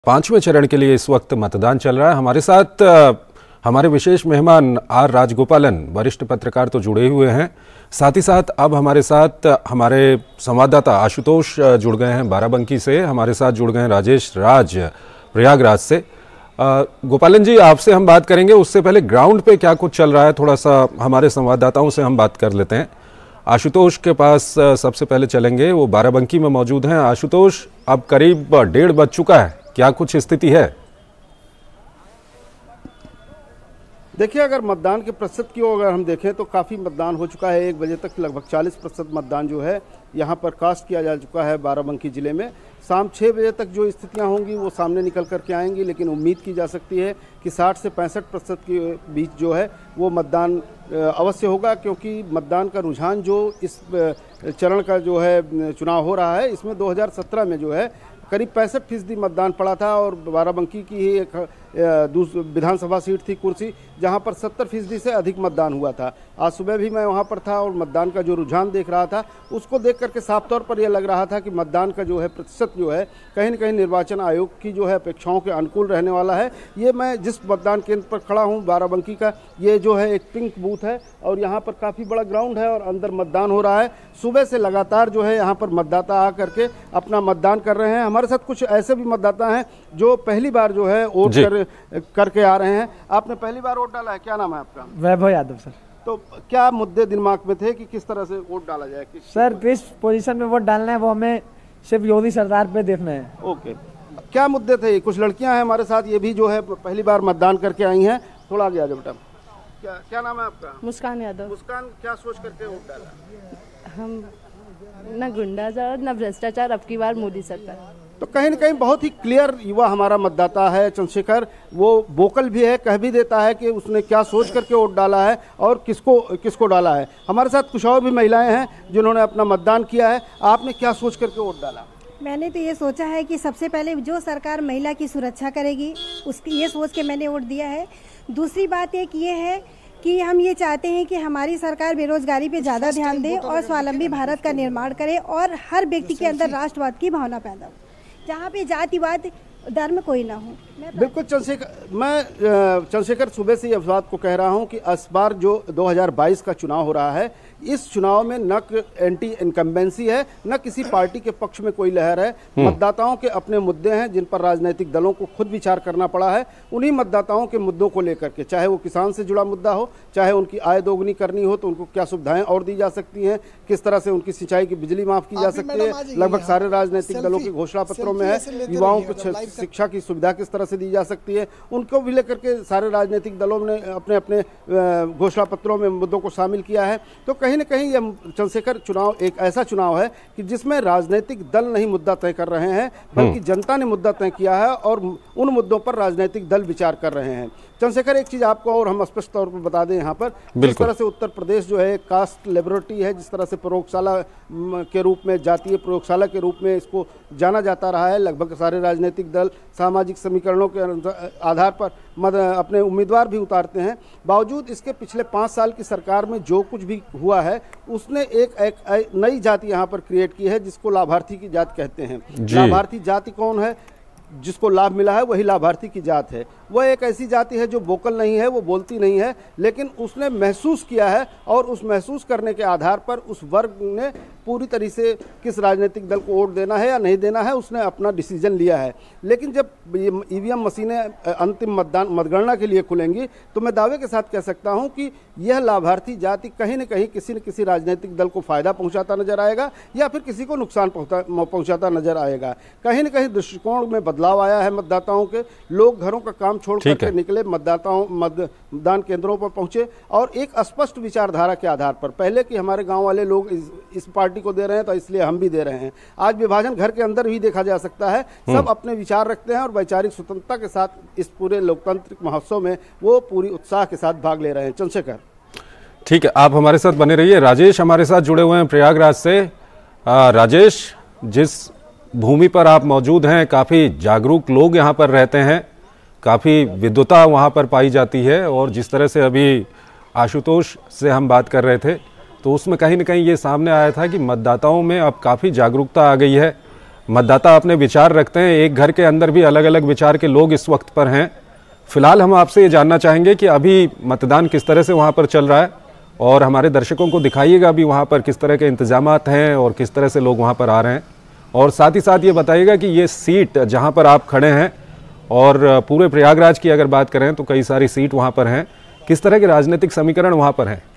पांचवें चरण के लिए इस वक्त मतदान चल रहा है। हमारे साथ हमारे विशेष मेहमान आर राजगोपालन वरिष्ठ पत्रकार तो जुड़े हुए हैं, साथ ही साथ अब हमारे साथ हमारे संवाददाता आशुतोष जुड़ गए हैं बाराबंकी से, हमारे साथ जुड़ गए हैं राजेश राज प्रयागराज से। गोपालन जी, आपसे हम बात करेंगे, उससे पहले ग्राउंड पे क्या कुछ चल रहा है थोड़ा सा हमारे संवाददाताओं से हम बात कर लेते हैं। आशुतोष के पास सबसे पहले चलेंगे, वो बाराबंकी में मौजूद हैं। आशुतोष, अब करीब 1:30 बज चुका है, क्या कुछ स्थिति है? देखिए, अगर मतदान के प्रतिशत की अगर हम देखें तो काफ़ी मतदान हो चुका है। 1 बजे तक लगभग 40% मतदान जो है यहाँ पर कास्ट किया जा चुका है बाराबंकी ज़िले में। शाम 6 बजे तक जो स्थितियाँ होंगी वो सामने निकल करके आएंगी, लेकिन उम्मीद की जा सकती है कि 60 से 65% के बीच जो है वो मतदान अवश्य होगा, क्योंकि मतदान का रुझान जो इस चरण का जो है चुनाव हो रहा है, इसमें 2017 में जो है करीब 65% मतदान पड़ा था और बाराबंकी की ही एक विधानसभा सीट थी, कुर्सी, जहां पर 70% से अधिक मतदान हुआ था। आज सुबह भी मैं वहां पर था और मतदान का जो रुझान देख रहा था उसको देख करके साफ तौर पर यह लग रहा था कि मतदान का जो है प्रतिशत जो है कहीं न कहीं निर्वाचन आयोग की जो है अपेक्षाओं के अनुकूल रहने वाला है। ये मैं जिस मतदान केंद्र पर खड़ा हूँ बाराबंकी का, ये जो है एक पिंक बूथ है और यहाँ पर काफ़ी बड़ा ग्राउंड है और अंदर मतदान हो रहा है। सुबह से लगातार जो है यहाँ पर मतदाता आ करके अपना मतदान कर रहे हैं। हमारे साथ कुछ ऐसे भी मतदाता हैं जो पहली बार जो है वोट करके आ रहे हैं। आपने पहली बार वोट डाला है, क्या नाम है आपका? वैभव यादव सर। तो क्या मुद्दे दिमाग में थे कि किस तरह से वोट डाला जाए? सर, किस पोजीशन में वोट डालना है वो हमें सिर्फ योगी सरकार पे देखना है। ओके, क्या मुद्दे थे? कुछ लड़कियां हैं हमारे साथ, ये भी जो है पहली बार मतदान करके आई हैं। थोड़ा आगे आ जाओ बेटा। क्या नाम है आपका? मुस्कान यादव। मुस्कान, क्या सोच करके वोट डाला? हम न गुंडाराज न भ्रष्टाचार, अब की बार मोदी सरकार। तो कहीं न कहीं बहुत ही क्लियर युवा हमारा मतदाता है चंद्रशेखर, वो वोकल भी है, कह भी देता है कि उसने क्या सोच करके वोट डाला है और किसको डाला है। हमारे साथ कुछ और भी महिलाएं हैं जिन्होंने अपना मतदान किया है। आपने क्या सोच करके वोट डाला? मैंने तो ये सोचा है कि सबसे पहले जो सरकार महिला की सुरक्षा करेगी उसकी ये सोच के मैंने वोट दिया है। दूसरी बात एक ये है कि हम ये चाहते हैं कि हमारी सरकार बेरोजगारी पे ज़्यादा ध्यान दे और स्वावलंबी भारत का निर्माण करे और हर व्यक्ति के अंदर राष्ट्रवाद की भावना पैदा हो, जहाँ पे जातिवाद धर्म कोई ना हो। बिल्कुल चंद्रशेखर, सुबह से इस बात को कह रहा हूँ कि इस बार जो 2022 का चुनाव हो रहा है, इस चुनाव में न एंटी इनकम्बेंसी है, न किसी पार्टी के पक्ष में कोई लहर है। मतदाताओं के अपने मुद्दे हैं जिन पर राजनीतिक दलों को खुद विचार करना पड़ा है। उन्हीं मतदाताओं के मुद्दों को लेकर के, चाहे वो किसान से जुड़ा मुद्दा हो, चाहे उनकी आय दोगुनी करनी हो तो उनको क्या सुविधाएं और दी जा सकती हैं, किस तरह से उनकी सिंचाई की बिजली माफ की जा सकती है, लगभग सारे राजनीतिक दलों के घोषणा पत्रों में है। युवाओं को शिक्षा की सुविधा किस तरह से दी जा सकती है, उनको भी लेकर के सारे राजनीतिक दलों ने अपने अपने घोषणा पत्रों में मुद्दों को शामिल किया है। तो कहीं न कहीं यह चंद्रशेखर चुनाव एक ऐसा चुनाव है कि जिसमें राजनीतिक दल नहीं मुद्दा तय कर रहे हैं, बल्कि जनता ने मुद्दा तय किया है और उन मुद्दों पर राजनीतिक दल विचार कर रहे हैं। चंद्रशेखर, एक चीज़ आपको और हम स्पष्ट तौर पर बता दें यहाँ पर, जिस तरह से उत्तर प्रदेश जो है कास्ट लेबोरेटरी है, जिस तरह से प्रयोगशाला के रूप में, जातीय प्रयोगशाला के रूप में इसको जाना जाता रहा है, लगभग सारे राजनीतिक दल सामाजिक समीकरणों के आधार पर अपने उम्मीदवार भी उतारते हैं। बावजूद इसके पिछले 5 साल की सरकार में जो कुछ भी हुआ है, उसने एक नई जाति यहाँ पर क्रिएट की है जिसको लाभार्थी की जात कहते हैं। लाभार्थी जाति कौन है? जिसको लाभ मिला है वही लाभार्थी की जात है। वह एक ऐसी जाति है जो वोकल नहीं है, वो बोलती नहीं है, लेकिन उसने महसूस किया है और उस महसूस करने के आधार पर उस वर्ग ने पूरी तरीके से किस राजनीतिक दल को वोट देना है या नहीं देना है, उसने अपना डिसीजन लिया है। लेकिन जब ईवीएम मशीनें अंतिम मतगणना के लिए खुलेंगी तो मैं दावे के साथ कह सकता हूं कि यह लाभार्थी जाति कहीं न कहीं किसी न किसी राजनीतिक दल को फायदा पहुंचाता नजर आएगा या फिर किसी को नुकसान पहुंचाता नजर आएगा। कहीं न कहीं दृष्टिकोण में बदलाव आया है मतदाताओं के। लोग घरों का काम छोड़ करके निकले, मतदान केंद्रों पर पहुंचे और एक स्पष्ट विचारधारा के आधार पर, पहले कि हमारे गांव वाले लोग इस पार्टी को दे रहे हैं तो इसलिए हम भी दे रहे हैं। आज विभाजन घर के अंदर भी देखा जा सकता है। सब अपने विचार रखते हैं और वैचारिक स्वतंत्रता के साथ इस पूरे लोकतांत्रिक महोत्सव में वो पूरी उत्साह के साथ भाग ले रहे हैं। चंद्रशेखर, ठीक है, आप हमारे साथ बने रहिए। राजेश हमारे साथ जुड़े हुए हैं प्रयागराज से। राजेश, जिस भूमि पर आप मौजूद हैं, काफ़ी जागरूक लोग यहाँ पर रहते हैं, काफ़ी विद्वता वहाँ पर पाई जाती है और जिस तरह से अभी आशुतोष से हम बात कर रहे थे तो उसमें कहीं न कहीं ये सामने आया था कि मतदाताओं में अब काफ़ी जागरूकता आ गई है। मतदाता अपने विचार रखते हैं, एक घर के अंदर भी अलग अलग विचार के लोग इस वक्त पर हैं। फिलहाल हम आपसे ये जानना चाहेंगे कि अभी मतदान किस तरह से वहाँ पर चल रहा है और हमारे दर्शकों को दिखाइएगा अभी वहाँ पर किस तरह के इंतजामात हैं और किस तरह से लोग वहाँ पर आ रहे हैं, और साथ ही साथ ये बताइएगा कि ये सीट जहाँ पर आप खड़े हैं और पूरे प्रयागराज की अगर बात करें तो कई सारी सीट वहाँ पर हैं, किस तरह के राजनीतिक समीकरण वहाँ पर हैं?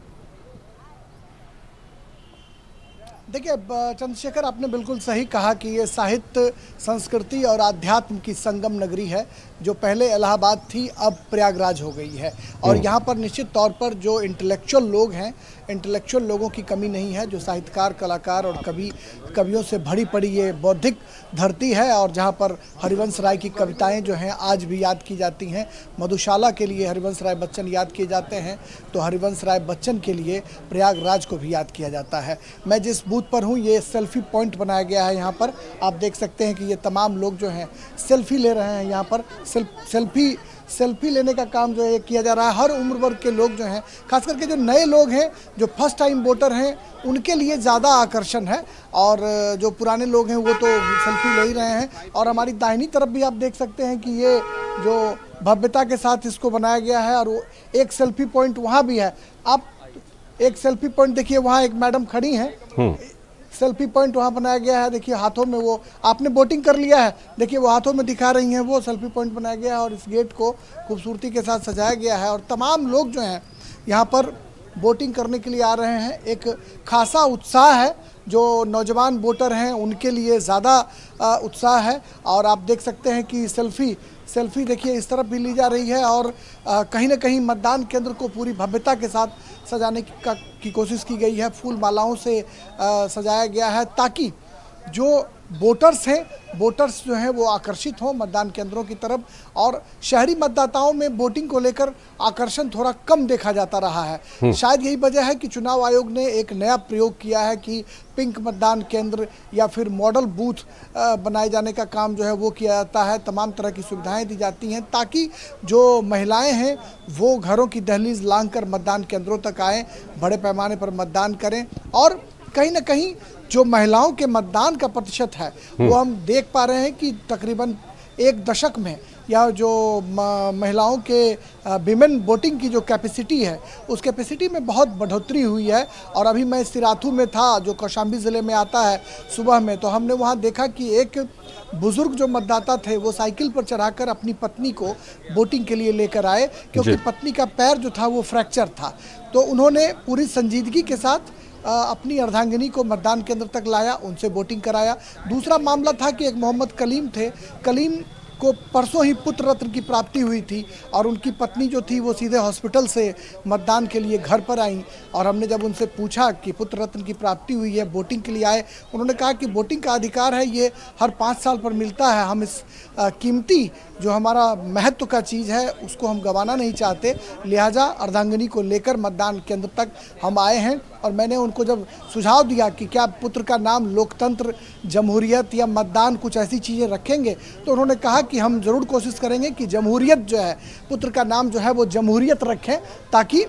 देखिए चंद्रशेखर, आपने बिल्कुल सही कहा कि ये साहित्य, संस्कृति और आध्यात्म की संगम नगरी है, जो पहले इलाहाबाद थी अब प्रयागराज हो गई है। और यहाँ पर निश्चित तौर पर जो इंटेलेक्चुअल लोग हैं, इंटेलेक्चुअल लोगों की कमी नहीं है, जो साहित्यकार, कलाकार और कवियों से भरी पड़ी ये बौद्धिक धरती है, और जहाँ पर हरिवंश राय की कविताएं जो हैं आज भी याद की जाती हैं। मधुशाला के लिए हरिवंश राय बच्चन याद किए जाते हैं, तो हरिवंश राय बच्चन के लिए प्रयागराज को भी याद किया जाता है। मैं जिस बूथ पर हूँ, ये सेल्फी पॉइंट बनाया गया है। यहाँ पर आप देख सकते हैं कि ये तमाम लोग जो हैं सेल्फी ले रहे हैं। यहाँ पर सेल्फी लेने का काम जो है किया जा रहा है। हर उम्र वर्ग के लोग जो हैं, खास करके जो नए लोग हैं, जो फर्स्ट टाइम वोटर हैं, उनके लिए ज़्यादा आकर्षण है, और जो पुराने लोग हैं वो तो सेल्फी ले ही रहे हैं। और हमारी दाहिनी तरफ भी आप देख सकते हैं कि ये जो भव्यता के साथ इसको बनाया गया है, और एक सेल्फी पॉइंट वहाँ भी है। आप एक सेल्फी पॉइंट देखिए, वहाँ एक मैडम खड़ी हैं, सेल्फी पॉइंट वहाँ बनाया गया है। देखिए हाथों में वो, आपने वोटिंग कर लिया है, देखिए वो हाथों में दिखा रही हैं, वो सेल्फी पॉइंट बनाया गया है। और इस गेट को खूबसूरती के साथ सजाया गया है, और तमाम लोग जो हैं यहाँ पर वोटिंग करने के लिए आ रहे हैं। एक खासा उत्साह है, जो नौजवान वोटर हैं उनके लिए ज़्यादा उत्साह है। और आप देख सकते हैं कि सेल्फी देखिए इस तरफ भी ली जा रही है, और कहीं ना कहीं मतदान केंद्र को पूरी भव्यता के साथ सजाने की कोशिश की गई है। फूल मालाओं से सजाया गया है, ताकि जो वोटर्स हैं, वोटर्स जो हैं वो आकर्षित हों मतदान केंद्रों की तरफ। और शहरी मतदाताओं में वोटिंग को लेकर आकर्षण थोड़ा कम देखा जाता रहा है। शायद यही वजह है कि चुनाव आयोग ने एक नया प्रयोग किया है कि पिंक मतदान केंद्र या फिर मॉडल बूथ बनाए जाने का काम जो है वो किया जाता है। तमाम तरह की सुविधाएं दी जाती हैं, ताकि जो महिलाएं हैं वो घरों की दहलीज लांघकर मतदान केंद्रों तक आएँ, बड़े पैमाने पर मतदान करें। और कहीं ना कहीं जो महिलाओं के मतदान का प्रतिशत है वो हम देख पा रहे हैं कि तकरीबन एक दशक में, या जो महिलाओं के विमेन वोटिंग की जो कैपेसिटी है, उस कैपेसिटी में बहुत बढ़ोतरी हुई है। और अभी मैं सिराथू में था, जो कौशाम्बी ज़िले में आता है, सुबह में, तो हमने वहाँ देखा कि एक बुजुर्ग जो मतदाता थे वो साइकिल पर चढ़ाकर अपनी पत्नी को वोटिंग के लिए लेकर आए, क्योंकि पत्नी का पैर जो था वो फ्रैक्चर था। तो उन्होंने पूरी संजीदगी के साथ अपनी अर्धांगिनी को मतदान केंद्र तक लाया, उनसे वोटिंग कराया। दूसरा मामला था कि एक मोहम्मद कलीम थे, कलीम को परसों ही पुत्र रत्न की प्राप्ति हुई थी, और उनकी पत्नी जो थी वो सीधे हॉस्पिटल से मतदान के लिए घर पर आई। और हमने जब उनसे पूछा कि पुत्र रत्न की प्राप्ति हुई है, वोटिंग के लिए आए, उन्होंने कहा कि वोटिंग का अधिकार है, ये हर 5 साल पर मिलता है, हम इस कीमती जो हमारा महत्व का चीज़ है उसको हम गंवाना नहीं चाहते, लिहाजा अर्धांगिनी को लेकर मतदान केंद्र तक हम आए हैं। और मैंने उनको जब सुझाव दिया कि क्या पुत्र का नाम लोकतंत्र, जमहूरियत या मतदान, कुछ ऐसी चीज़ें रखेंगे, तो उन्होंने कहा कि हम ज़रूर कोशिश करेंगे कि जमहूरियत जो है, पुत्र का नाम जो है वो जमहूरियत रखें, ताकि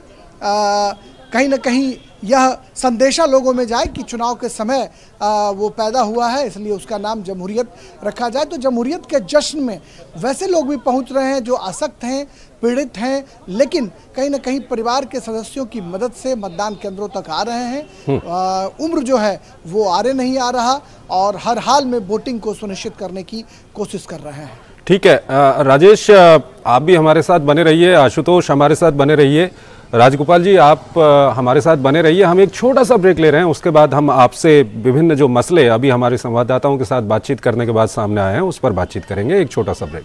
कहीं ना कहीं यह संदेशा लोगों में जाए कि चुनाव के समय वो पैदा हुआ है, इसलिए उसका नाम जमहूरियत रखा जाए। तो जमहूरियत के जश्न में वैसे लोग भी पहुंच रहे हैं जो आसक्त हैं, पीड़ित हैं, लेकिन कहीं ना कहीं परिवार के सदस्यों की मदद से मतदान केंद्रों तक आ रहे हैं। उम्र जो है वो आरे नहीं आ रहा, और हर हाल में वोटिंग को सुनिश्चित करने की कोशिश कर रहे हैं। ठीक है राजेश, आप भी हमारे साथ बने रहिए, आशुतोष हमारे साथ बने रहिए, राजगोपाल जी आप हमारे साथ बने रहिए। हम एक छोटा सा ब्रेक ले रहे हैं, उसके बाद हम आपसे विभिन्न जो मसले अभी हमारे संवाददाताओं के साथ बातचीत करने के बाद सामने आए हैं उस पर बातचीत करेंगे। एक छोटा सा ब्रेक।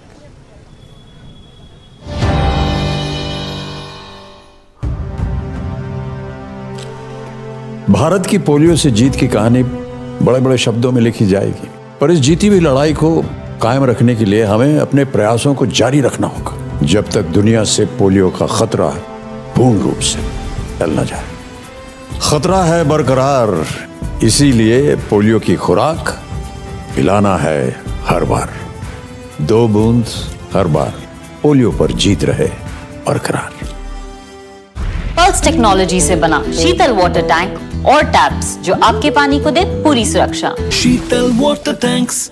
भारत की पोलियो से जीत की कहानी बड़े बड़े शब्दों में लिखी जाएगी, पर इस जीती हुई लड़ाई को कायम रखने के लिए हमें अपने प्रयासों को जारी रखना होगा, जब तक दुनिया से पोलियो का खतरा पूर्ण रूप से टल न जाए। खतरा है बरकरार, इसीलिए पोलियो की खुराक पिलाना है हर बार। 2 बूंद हर बार, पोलियो पर जीत रहे बरकरार। पल्स टेक्नोलॉजी से बना शीतल वाटर टैंक और टैप्स जो आपके पानी को दे पूरी सुरक्षा। Sheetal water tanks.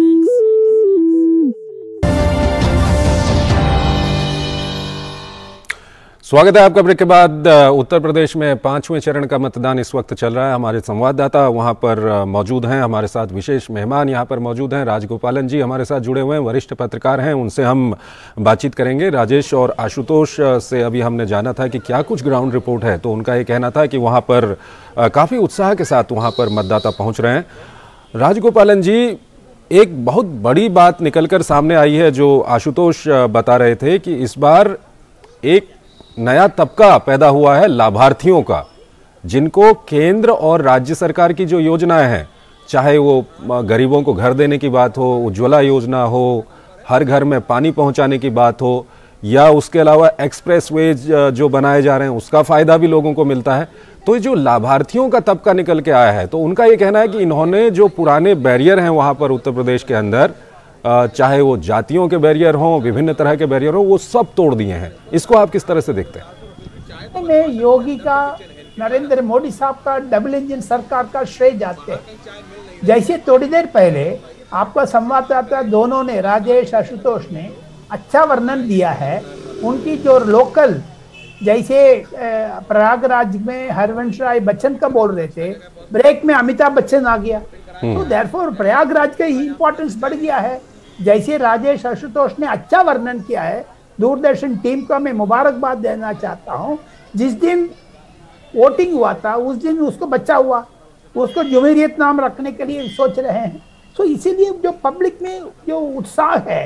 स्वागत है आपका ब्रेक के बाद। उत्तर प्रदेश में 5वें चरण का मतदान इस वक्त चल रहा है। हमारे संवाददाता वहां पर मौजूद हैं, हमारे साथ विशेष मेहमान यहां पर मौजूद हैं। राजगोपालन जी हमारे साथ जुड़े हुए हैं, वरिष्ठ पत्रकार हैं, उनसे हम बातचीत करेंगे। राजेश और आशुतोष से अभी हमने जाना था कि क्या कुछ ग्राउंड रिपोर्ट है, तो उनका ये कहना था कि वहाँ पर काफ़ी उत्साह के साथ वहाँ पर मतदाता पहुँच रहे हैं। राजगोपालन जी, एक बहुत बड़ी बात निकल कर सामने आई है जो आशुतोष बता रहे थे कि इस बार एक नया तबका पैदा हुआ है लाभार्थियों का, जिनको केंद्र और राज्य सरकार की जो योजनाएं हैं, चाहे वो गरीबों को घर देने की बात हो, उज्ज्वला योजना हो, हर घर में पानी पहुंचाने की बात हो, या उसके अलावा एक्सप्रेसवेज जो बनाए जा रहे हैं उसका फ़ायदा भी लोगों को मिलता है। तो जो लाभार्थियों का तबका निकल के आया है, तो उनका ये कहना है कि इन्होंने जो पुराने बैरियर हैं वहाँ पर उत्तर प्रदेश के अंदर, चाहे वो जातियों के बैरियर हों, विभिन्न तरह के बैरियर हों, वो सब तोड़ दिए हैं। इसको आप किस तरह से देखते हैं? में योगी का, नरेंद्र मोदी साहब का, डबल इंजन सरकार का श्रेय जाते हैं। जैसे थोड़ी देर पहले आपका संवाददाता दोनों ने, राजेश आशुतोष ने अच्छा वर्णन दिया है उनकी जो लोकल, जैसे प्रयागराज में हरवंश राय बच्चन का बोल रहे थे, ब्रेक में अमिताभ बच्चन आ गया, तो देयरफॉर प्रयागराज का इंपॉर्टेंस बढ़ गया है। जैसे राजेश आशुतोष ने अच्छा वर्णन किया है, दूरदर्शन टीम का मैं मुबारकबाद देना चाहता हूं। जिस दिन वोटिंग हुआ था उस दिन उसको बच्चा हुआ, उसको जुमेरियत नाम रखने के लिए सोच रहे हैं। तो इसीलिए जो पब्लिक में जो उत्साह है,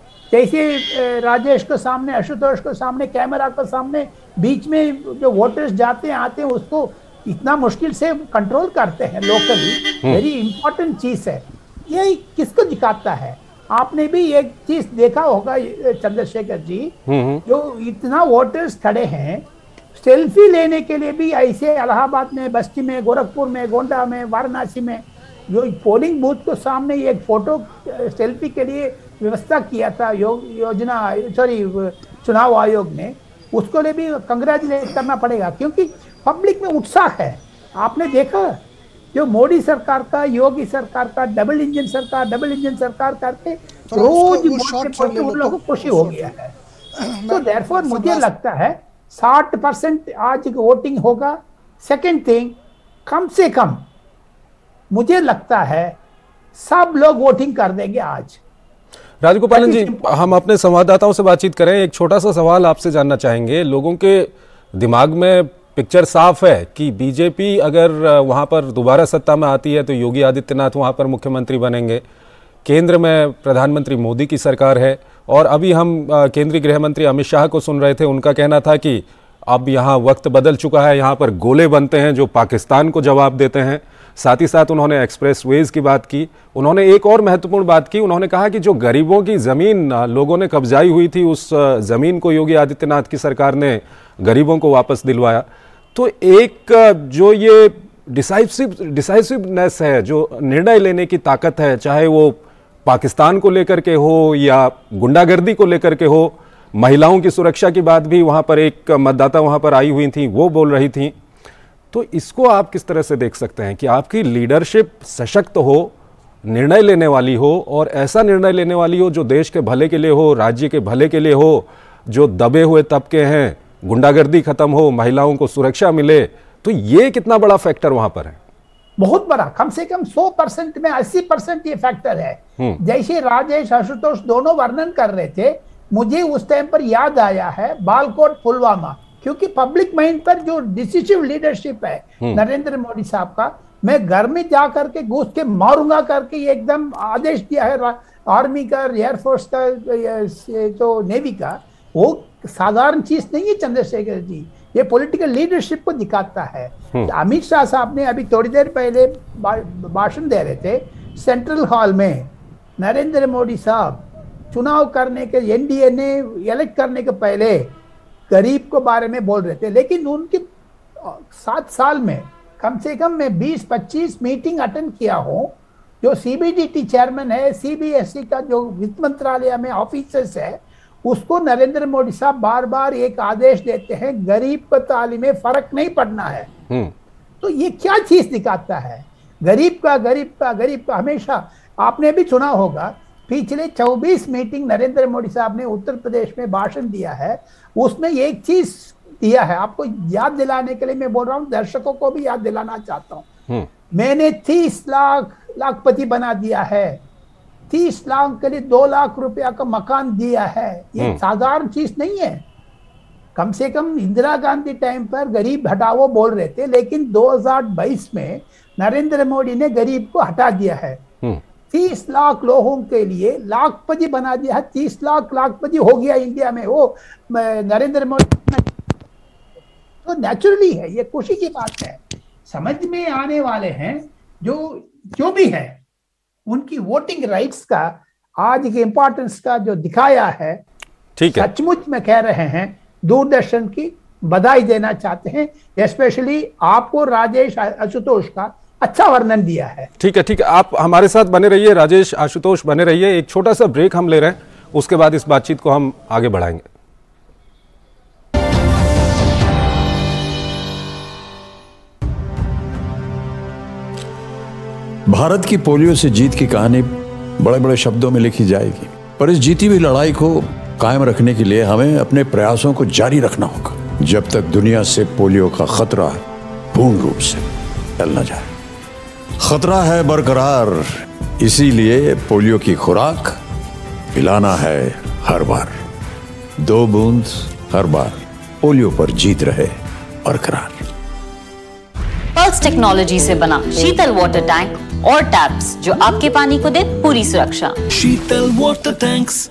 जैसे राजेश के सामने, आशुतोष के सामने, कैमरा के सामने, बीच में जो वोटर्स जाते हैं आते हैं उसको इतना मुश्किल से कंट्रोल करते हैं लोकली, वेरी इंपॉर्टेंट चीज है। ये किसको दिखाता है? आपने भी एक चीज देखा होगा चंद्रशेखर जी, जो इतना वोटर्स खड़े हैं सेल्फी लेने के लिए भी, ऐसे इलाहाबाद में, बस्ती में, गोरखपुर में, गोंडा में, वाराणसी में, जो पोलिंग बूथ को सामने एक फोटो सेल्फी के लिए व्यवस्था किया था चुनाव आयोग ने, उसको लिए भी कंग्रेचुलेट करना पड़ेगा, क्योंकि पब्लिक में उत्साह है। आपने देखा जो मोदी सरकार का, योगी सरकार का, डबल इंजन सरकार करके रोज उन लोगों को खुशी हो गया है। तो देयरफॉर मुझे लगता है 60% आज वोटिंग होगा। सेकंड थिंग, कम से कम मुझे लगता है सब लोग वोटिंग कर देंगे आज। राजगोपालन जी, हम अपने संवाददाताओं से बातचीत करें। एक छोटा सा सवाल आपसे जानना चाहेंगे। लोगों के दिमाग में पिक्चर साफ है कि बीजेपी अगर वहां पर दोबारा सत्ता में आती है तो योगी आदित्यनाथ वहां पर मुख्यमंत्री बनेंगे, केंद्र में प्रधानमंत्री मोदी की सरकार है, और अभी हम केंद्रीय गृह मंत्री अमित शाह को सुन रहे थे, उनका कहना था कि अब यहाँ वक्त बदल चुका है, यहाँ पर गोले बनते हैं जो पाकिस्तान को जवाब देते हैं। साथ ही साथ उन्होंने एक्सप्रेसवेज की बात की। उन्होंने एक और महत्वपूर्ण बात की, उन्होंने कहा कि जो गरीबों की ज़मीन लोगों ने कब्जाई हुई थी, उस ज़मीन को योगी आदित्यनाथ की सरकार ने गरीबों को वापस दिलवाया। तो एक जो ये डिसाइसिवनेस है, जो निर्णय लेने की ताकत है, चाहे वो पाकिस्तान को लेकर के हो या गुंडागर्दी को लेकर के हो, महिलाओं की सुरक्षा की बात भी वहाँ पर एक मतदाता वहाँ पर आई हुई थी, वो बोल रही थी। तो इसको आप किस तरह से देख सकते हैं कि आपकी लीडरशिप सशक्त हो, निर्णय लेने वाली हो, और ऐसा निर्णय लेने वाली हो जो देश के भले के लिए हो, राज्य के भले के लिए हो, जो दबे हुए तबके हैं, गुंडागर्दी खत्म हो, महिलाओं को सुरक्षा मिले। तो ये कितना बड़ा फैक्टर वहां पर है? बहुत बड़ा, कम से कम 100% में 80% ये फैक्टर है। जैसे राजेश आशुतोष दोनों वर्णन कर रहे थे, मुझे उस टाइम पर याद आया है बालकोट पुलवामा, क्योंकि पब्लिक माइंड पर जो डिसिसिव लीडरशिप है नरेंद्र मोदी साहब का, मैं घर में जा करके घुस के मारूंगा करके एकदम आदेश दिया है आर्मी का, एयरफोर्स का, तो नेवी का। वो साधारण चीज नहीं है चंद्रशेखर जी, ये पॉलिटिकल लीडरशिप को दिखाता है। अमित शाह साहब ने अभी थोड़ी देर पहले भाषण दे रहे थे सेंट्रल हॉल में। नरेंद्र मोदी साहब चुनाव करने के, एनडीए ने इलेक्ट करने के पहले गरीब को बारे में बोल रहे थे, लेकिन उनके 7 साल में कम से कम मैं 20-25 मीटिंग अटेंड किया हूँ। जो सीबीडीटी चेयरमैन है, सीबीएसई का जो वित्त मंत्रालय में ऑफिसर्स है, उसको नरेंद्र मोदी साहब बार बार एक आदेश देते हैं, गरीब को तालीम में फर्क नहीं पड़ना है। तो ये क्या चीज दिखाता है? गरीब का गरीब का गरीब का। हमेशा आपने भी सुना होगा, पिछले 24 मीटिंग नरेंद्र मोदी साहब ने उत्तर प्रदेश में भाषण दिया है, उसमें एक चीज दिया है, आपको याद दिलाने के लिए मैं बोल रहा हूँ, दर्शकों को भी याद दिलाना चाहता हूँ। मैंने 30 लाख लाखपति बना दिया है, 30 लाख के लिए 2 लाख रुपया का मकान दिया है। ये साधारण चीज नहीं है। कम से कम इंदिरा गांधी टाइम पर गरीब हटाओ बोल रहे थे, लेकिन 2022 में नरेंद्र मोदी ने गरीब को हटा दिया है। 30 लाख लोगों के लिए लाखपति बना दिया है। 30 लाख लाखपति हो गया इंडिया में वो नरेंद्र मोदी। तो नेचुरली है, ये खुशी की बात है। समझ में आने वाले हैं जो भी है, उनकी वोटिंग राइट्स का आज के इंपॉर्टेंस का जो दिखाया है, ठीक है, सचमुच में कह रहे हैं, दूरदर्शन की बधाई देना चाहते हैं। स्पेशली आपको राजेश आशुतोष का अच्छा वर्णन दिया है। ठीक है, ठीक है, आप हमारे साथ बने रहिए, राजेश आशुतोष बने रहिए। एक छोटा सा ब्रेक हम ले रहे हैं, उसके बाद इस बातचीत को हम आगे बढ़ाएंगे। भारत की पोलियो से जीत की कहानी बड़े बड़े शब्दों में लिखी जाएगी, पर इस जीती हुई लड़ाई को कायम रखने के लिए हमें अपने प्रयासों को जारी रखना होगा, जब तक दुनिया से पोलियो का खतरा पूर्ण रूप से टल न जाए। खतरा है बरकरार, इसीलिए पोलियो की खुराक पिलाना है हर बार। 2 बूंद हर बार, पोलियो पर जीत रहे बरकरार। पल्स टेक्नोलॉजी से बना शीतल वाटर टैंक और टैप्स जो आपके पानी को दे पूरी सुरक्षा। Sheetal water tanks.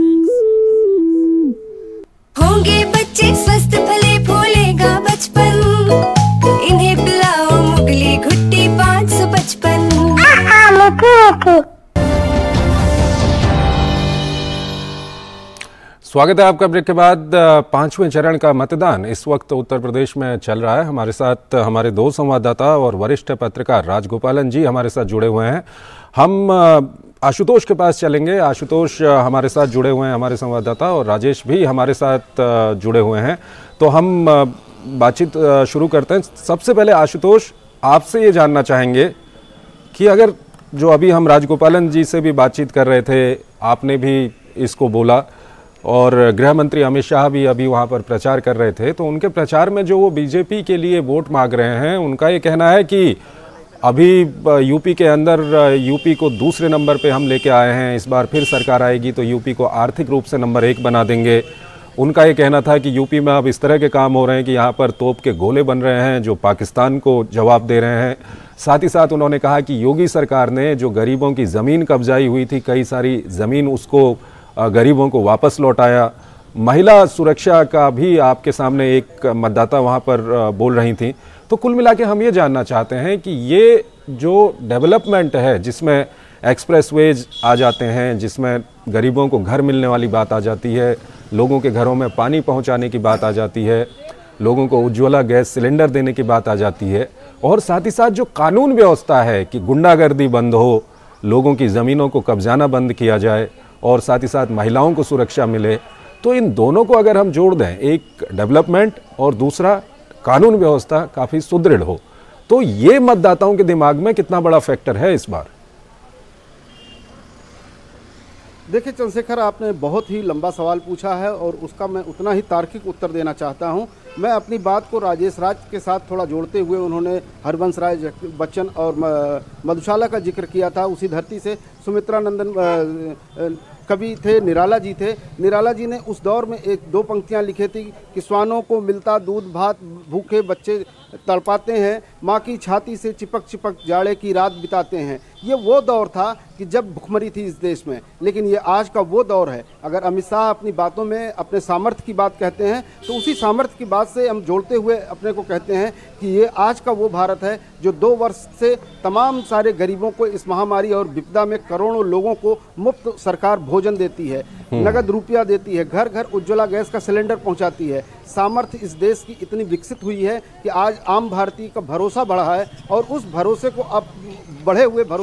होंगे बच्चे स्वस्थ, फले फूलेगा बचपन, इन्हें पिलाओ मुगली घुट्टी 555। स्वागत है आपका ब्रेक के बाद। 5वें चरण का मतदान इस वक्त उत्तर प्रदेश में चल रहा है। हमारे साथ हमारे 2 संवाददाता और वरिष्ठ पत्रकार राजगोपालन जी हमारे साथ जुड़े हुए हैं। हम आशुतोष के पास चलेंगे। आशुतोष हमारे साथ जुड़े हुए हैं, हमारे संवाददाता, और राजेश भी हमारे साथ जुड़े हुए हैं। तो हम बातचीत शुरू करते हैं। सबसे पहले आशुतोष, आपसे ये जानना चाहेंगे कि अगर जो अभी हम राजगोपालन जी से भी बातचीत कर रहे थे, आपने भी इसको बोला, और गृह मंत्री अमित शाह भी अभी वहाँ पर प्रचार कर रहे थे, तो उनके प्रचार में जो वो बीजेपी के लिए वोट मांग रहे हैं, उनका ये कहना है कि अभी यूपी के अंदर यूपी को दूसरे नंबर पे हम लेके आए हैं, इस बार फिर सरकार आएगी तो यूपी को आर्थिक रूप से नंबर 1 बना देंगे। उनका ये कहना था कि यूपी में अब इस तरह के काम हो रहे हैं कि यहाँ पर तोप के गोले बन रहे हैं जो पाकिस्तान को जवाब दे रहे हैं। साथ ही साथ उन्होंने कहा कि योगी सरकार ने जो गरीबों की ज़मीन कब्जाई हुई थी, कई सारी ज़मीन उसको गरीबों को वापस लौटाया। महिला सुरक्षा का भी आपके सामने एक मतदाता वहाँ पर बोल रही थी। तो कुल मिला के हम ये जानना चाहते हैं कि ये जो डेवलपमेंट है, जिसमें एक्सप्रेसवेज आ जाते हैं, जिसमें गरीबों को घर मिलने वाली बात आ जाती है, लोगों के घरों में पानी पहुँचाने की बात आ जाती है, लोगों को उज्ज्वला गैस सिलेंडर देने की बात आ जाती है, और साथ ही साथ जो कानून व्यवस्था है कि गुंडागर्दी बंद हो, लोगों की ज़मीनों को कब्जाना बंद किया जाए, और साथ ही साथ महिलाओं को सुरक्षा मिले, तो इन दोनों को अगर हम जोड़ दें, एक डेवलपमेंट और दूसरा कानून व्यवस्था काफ़ी सुदृढ़ हो, तो ये मतदाताओं के दिमाग में कितना बड़ा फैक्टर है इस बार? देखिए चंद्रशेखर, आपने बहुत ही लंबा सवाल पूछा है और उसका मैं उतना ही तार्किक उत्तर देना चाहता हूं। मैं अपनी बात को राजेश राज के साथ थोड़ा जोड़ते हुए, उन्होंने हरवंश राय बच्चन और मधुशाला का जिक्र किया था। उसी धरती से सुमित्रा नंदन कवि थे, निराला जी थे। निराला जी ने उस दौर में 1-2 पंक्तियां लिखी थी कि स्वानों को मिलता दूध भात, भूखे बच्चे तड़पाते हैं, माँ की छाती से चिपक चिपक जाड़े की रात बिताते हैं। ये वो दौर था कि जब भुखमरी थी इस देश में, लेकिन ये आज का वो दौर है। अगर अमित शाह अपनी बातों में अपने सामर्थ्य की बात कहते हैं, तो उसी सामर्थ्य की बात से हम जोड़ते हुए अपने को कहते हैं कि ये आज का वो भारत है जो 2 वर्ष से तमाम सारे गरीबों को इस महामारी और विपदा में करोड़ों लोगों को मुफ्त सरकार भोजन देती है, नगद रुपया देती है, घर घर उज्ज्वला गैस का सिलेंडर पहुंचाती है। सामर्थ्य इस देश की इतनी विकसित हुई है कि आज आम भारतीय का भरोसा बढ़ा है, और उस भरोसे को अब बढ़े हुए भरोसे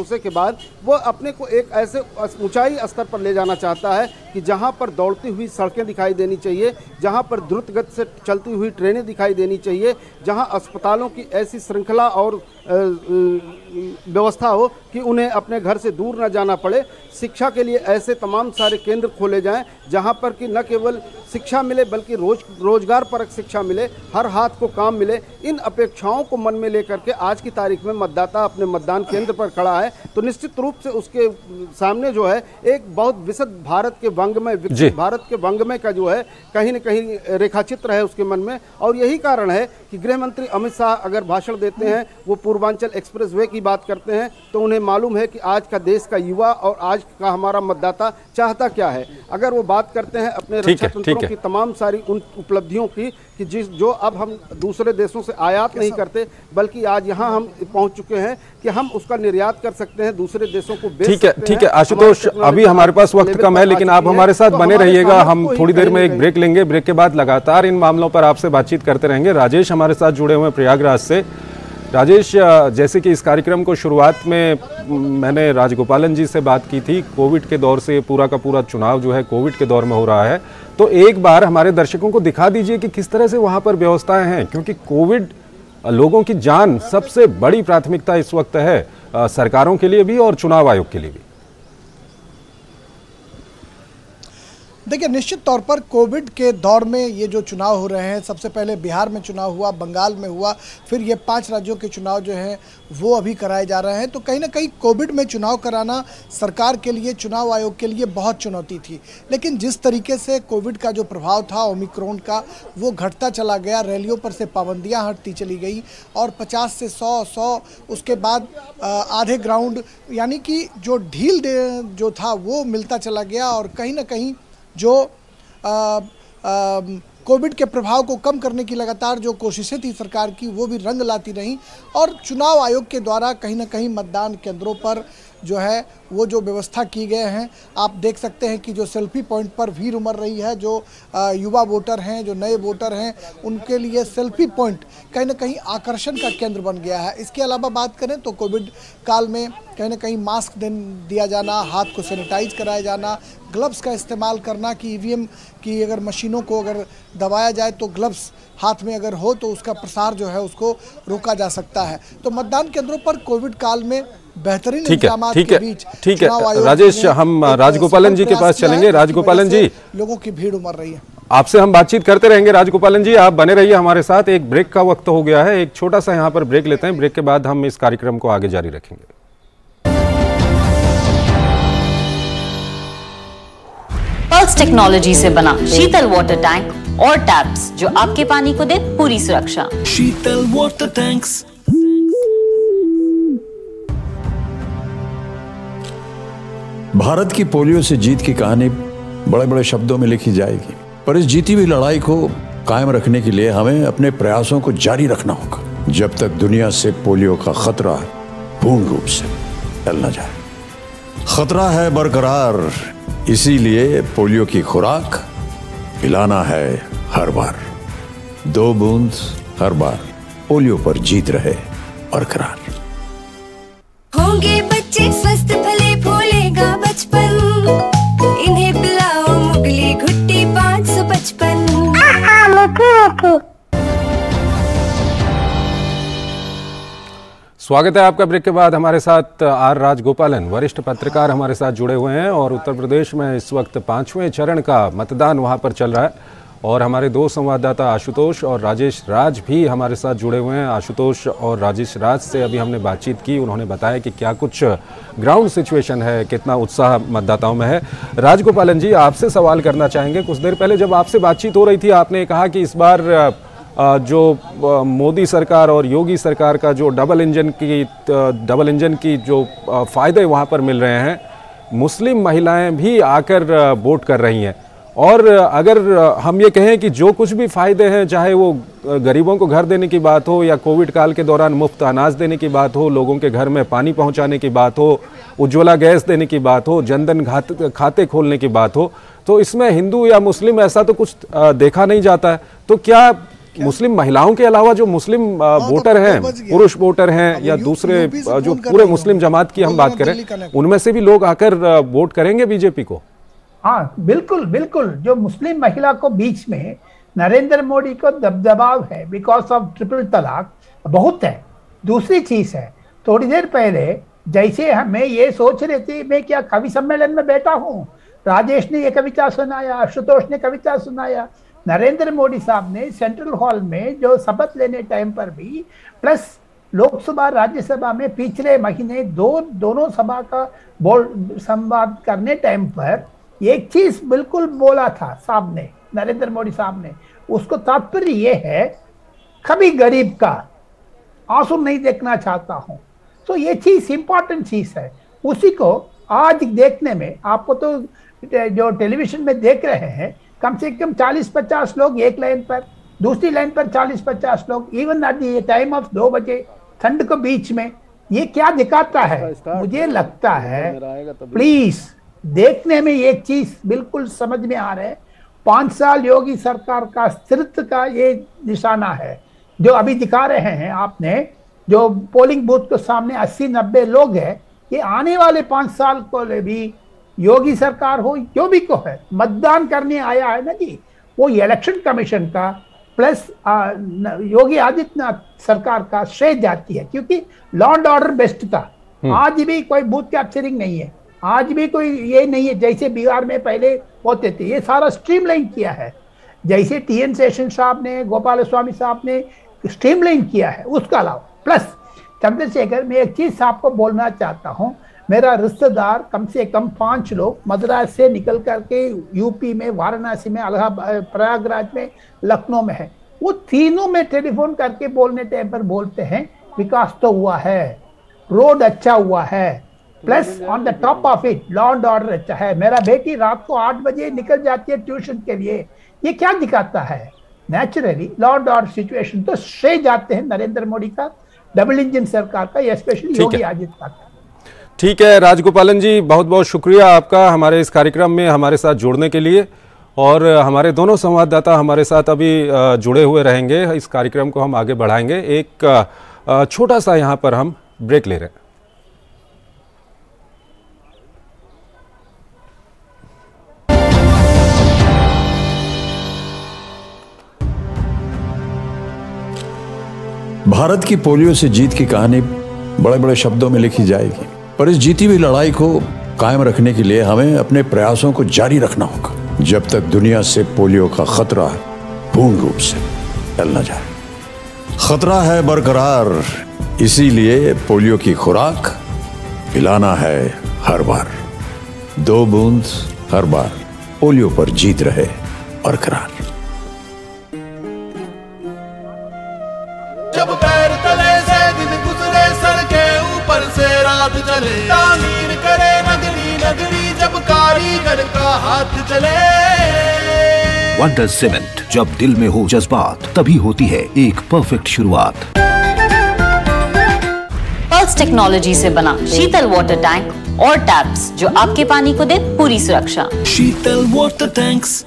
भरोसे के बाद वो अपने को एक ऐसे ऊंचाई स्तर पर ले जाना चाहता है कि जहां पर दौड़ती हुई सड़कें दिखाई देनी चाहिए, जहां पर द्रुत गति से चलती हुई ट्रेनें दिखाई देनी चाहिए, जहां अस्पतालों की ऐसी श्रृंखला और व्यवस्था हो कि उन्हें अपने घर से दूर न जाना पड़े। शिक्षा के लिए ऐसे तमाम सारे केंद्र खोले जाएं जहां पर कि न केवल शिक्षा मिले बल्कि रोजगार परक शिक्षा मिले, हर हाथ को काम मिले। इन अपेक्षाओं को मन में लेकर के आज की तारीख में मतदाता अपने मतदान केंद्र पर खड़ा है तो निश्चित रूप से उसके सामने जो है एक बहुत विशद भारत के वंगमय, विकसित भारत के वंगमय का जो है कहीं न कहीं रेखाचित्र है उसके मन में। और यही कारण है कि गृह मंत्री अमित शाह अगर भाषण देते हैं, वो पूर्वांचल एक्सप्रेस वे की बात करते हैं, तो उन्हें मालूम है कि आज का देश का युवा और आज का हमारा मतदाता चाहता क्या है। अगर वो बात करते हैं अपने रक्षा तंत्रों की तमाम सारी उन उपलब्धियों की कि जो अब हम दूसरे देशों से आयात नहीं करते बल्कि आज यहाँ हम पहुँच चुके हैं कि हम उसका निर्यात कर सकते हैं, दूसरे देशों को बेच सकते हैं। ठीक है आशुतोष, अभी हमारे पास वक्त कम है लेकिन आप हमारे साथ बने रहिएगा। हम थोड़ी देर में एक ब्रेक लेंगे, ब्रेक के बाद लगातार इन मामलों पर आपसे बातचीत करते रहेंगे। राजेश हमारे साथ जुड़े हुए हैं प्रयागराज से। राजेश, जैसे कि इस कार्यक्रम को शुरुआत में मैंने राजगोपालन जी से बात की थी, कोविड के दौर से पूरा का पूरा चुनाव जो है कोविड के दौर में हो रहा है, तो एक बार हमारे दर्शकों को दिखा दीजिए कि किस तरह से वहाँ पर व्यवस्थाएं हैं, क्योंकि कोविड लोगों की जान सबसे बड़ी प्राथमिकता इस वक्त है, सरकारों के लिए भी और चुनाव आयोग के लिए भी। देखिए, निश्चित तौर पर कोविड के दौर में ये जो चुनाव हो रहे हैं, सबसे पहले बिहार में चुनाव हुआ, बंगाल में हुआ, फिर ये 5 राज्यों के चुनाव जो हैं वो अभी कराए जा रहे हैं। तो कहीं ना कहीं कोविड में चुनाव कराना सरकार के लिए, चुनाव आयोग के लिए बहुत चुनौती थी। लेकिन जिस तरीके से कोविड का जो प्रभाव था ओमिक्रॉन का, वो घटता चला गया, रैलियों पर से पाबंदियाँ हटती चली गई और 50 से 100 उसके बाद आधे ग्राउंड, यानी कि जो ढील जो था वो मिलता चला गया और कहीं ना कहीं जो कोविड के प्रभाव को कम करने की लगातार जो कोशिशें थी सरकार की, वो भी रंग लाती रहीं। और चुनाव आयोग के द्वारा कहीं ना कहीं मतदान केंद्रों पर जो है वो जो व्यवस्था की गए हैं, आप देख सकते हैं कि जो सेल्फी पॉइंट पर भीड़ उमड़ रही है, जो युवा वोटर हैं, जो नए वोटर हैं, उनके लिए सेल्फी पॉइंट कहीं ना कहीं आकर्षण का केंद्र बन गया है। इसके अलावा बात करें तो कोविड काल में कहीं ना कहीं मास्क दिया जाना, हाथ को सैनिटाइज कराया जाना, ग्लव्स का इस्तेमाल करना कि ईवीएम की अगर मशीनों को अगर दबाया जाए तो ग्लव्स हाथ में अगर हो तो उसका प्रसार जो है उसको रोका जा सकता है। तो मतदान केंद्रों पर कोविड काल में बेहतरीन इंतजामात के बीच ठीक है राजेश, हम राजगोपालन जी के पास चलेंगे। राजगोपालन जी, लोगों की भीड़ उमड़ रही है, आपसे हम बातचीत करते रहेंगे। राजगोपालन जी, आप बने रहिए हमारे साथ। एक ब्रेक का वक्त हो गया है, एक छोटा सा यहाँ पर ब्रेक लेते हैं, ब्रेक के बाद हम इस कार्यक्रम को आगे जारी रखेंगे। पल्स टेक्नोलॉजी से बना शीतल वाटर टैंक और टैप्स जो आपके पानी को दे पूरी सुरक्षा। Sheetal water tanks. भारत की पोलियो से जीत की कहानी बड़े बड़े शब्दों में लिखी जाएगी, पर इस जीती हुई लड़ाई को कायम रखने के लिए हमें अपने प्रयासों को जारी रखना होगा जब तक दुनिया से पोलियो का खतरा पूर्ण रूप से टल न जाए। खतरा है बरकरार, इसीलिए पोलियो की खुराक पिलाना है हर बार। 2 बूंद हर बार, पोलियो पर जीत रहे बरकरार। होंगे बच्चे स्वस्थ, फले फूलेगा बचपन, इन्हें पिलाओ मुगली घुट्टी 555। स्वागत है आपका। ब्रेक के बाद हमारे साथ आर राजगोपालन वरिष्ठ पत्रकार हमारे साथ जुड़े हुए हैं और उत्तर प्रदेश में इस वक्त 5वें चरण का मतदान वहां पर चल रहा है और हमारे 2 संवाददाता आशुतोष और राजेश राज भी हमारे साथ जुड़े हुए हैं। आशुतोष और राजेश राज से अभी हमने बातचीत की, उन्होंने बताया कि क्या कुछ ग्राउंड सिचुएशन है, कितना उत्साह मतदाताओं में है। राजगोपालन जी, आपसे सवाल करना चाहेंगे। कुछ देर पहले जब आपसे बातचीत हो रही थी, आपने कहा कि इस बार जो मोदी सरकार और योगी सरकार का जो डबल इंजन की जो फ़ायदे वहाँ पर मिल रहे हैं, मुस्लिम महिलाएं भी आकर वोट कर रही हैं। और अगर हम ये कहें कि जो कुछ भी फ़ायदे हैं, चाहे वो गरीबों को घर देने की बात हो या कोविड काल के दौरान मुफ्त अनाज देने की बात हो, लोगों के घर में पानी पहुंचाने की बात हो, उज्ज्वला गैस देने की बात हो, जनधन खाते खोलने की बात हो, तो इसमें हिंदू या मुस्लिम ऐसा तो कुछ देखा नहीं जाता है। तो क्या मुस्लिम महिलाओं के अलावा जो मुस्लिम वोटर हैं, पुरुष वोटर हैं या दूसरे जो पूरे मुस्लिम जमात की हम बात करें, उनमें से भी लोग आकर वोट करेंगे बीजेपी को? हाँ बिल्कुल बिल्कुल। जो मुस्लिम महिला को बीच में नरेंद्र मोदी को दबदबाव है बिकॉज ऑफ ट्रिपल तलाक बहुत है। दूसरी चीज है, थोड़ी देर पहले जैसे हमें ये सोच रहे थे, मैं क्या कवि सम्मेलन में बैठा हूँ, राजेश ने ये कविता सुनाया, आशुतोष ने कविता सुनाया, नरेंद्र मोदी साहब ने सेंट्रल हॉल में जो शपथ लेने टाइम पर भी, प्लस लोकसभा राज्यसभा में पिछले महीने दोनों सभा का संवाद करने टाइम पर एक चीज बिल्कुल बोला था साहब ने, नरेंद्र मोदी साहब ने। उसको तात्पर्य ये है, कभी गरीब का आंसू नहीं देखना चाहता हूं। तो ये चीज इंपॉर्टेंट चीज है। उसी को आज देखने में आपको तो जो टेलीविजन में देख रहे हैं, कम से कम 40-50 लोग एक लाइन पर, दूसरी लाइन पर 40-50 लोग, even at the time of 2 बजे ठंड के बीच में। ये क्या दिखाता है? मुझे लगता है प्लीज देखने में एक चीज बिल्कुल समझ में आ रहा है, 5 साल योगी सरकार का स्थिरत्व का ये निशाना है जो अभी दिखा रहे हैं आपने। जो पोलिंग बूथ के सामने 80-90 लोग हैं, ये आने वाले 5 साल को भी योगी सरकार हो जो भी को है, मतदान करने आया है ना जी, वो इलेक्शन कमीशन का प्लस योगी आदित्यनाथ सरकार का श्रेय जाती है, क्योंकि लॉ एंड ऑर्डर बेस्ट था। आज भी कोई बूथ कैप्चरिंग नहीं है, आज भी कोई ये नहीं है जैसे बिहार में पहले होते थे। ये सारा स्ट्रीमलाइन किया है, जैसे TN शेषन साहब ने, गोपाल स्वामी साहब ने स्ट्रीमलाइन किया है। उसका अलावा प्लस चंद्रशेखर, मैं एक चीज आपको बोलना चाहता हूँ, मेरा रिश्तेदार कम से कम 5 लोग मद्रास से निकल करके यूपी में, वाराणसी में, इलाहाबाद, प्रयागराज में, लखनऊ में है। वो तीनों में टेलीफोन करके बोलने टाइम पर बोलते हैं विकास तो हुआ है, रोड अच्छा हुआ है, plus on the top of it law and order अच्छा है। मेरा बेटी रात को 8 बजे निकल जाती है ट्यूशन के लिए। ये क्या दिखाता है? Naturally law and order situation तो श्रेय जाते हैं नरेंद्र मोदी का, डबल इंजन सरकार का, स्पेशली योगी आदित्यनाथ का। ठीक है राजगोपालन जी, बहुत बहुत शुक्रिया आपका हमारे इस कार्यक्रम में हमारे साथ जुड़ने के लिए। और हमारे दोनों संवाददाता हमारे साथ अभी जुड़े हुए रहेंगे, इस कार्यक्रम को हम आगे बढ़ाएंगे। एक छोटा सा यहाँ पर हम ब्रेक ले रहे हैं। भारत की पोलियो से जीत की कहानी बड़े बड़े शब्दों में लिखी जाएगी, पर इस जीती हुई लड़ाई को कायम रखने के लिए हमें अपने प्रयासों को जारी रखना होगा जब तक दुनिया से पोलियो का खतरा पूर्ण रूप से टल न जाए। खतरा है बरकरार, इसीलिए पोलियो की खुराक पिलाना है हर बार। 2 बूंद हर बार, पोलियो पर जीत रहे बरकरार। जब पैर तले से दिन गुजरे, सड़कें ऊपर से रात चले, तामीर करे नगरी नगरी, जब कारीगर का हाथ चले। वंडर सीमेंट, जब दिल में हो जज्बात तभी होती है एक परफेक्ट शुरुआत। पल्स टेक्नोलॉजी से बना शीतल वाटर टैंक और टैप्स जो आपके पानी को दे पूरी सुरक्षा। Sheetal water tanks.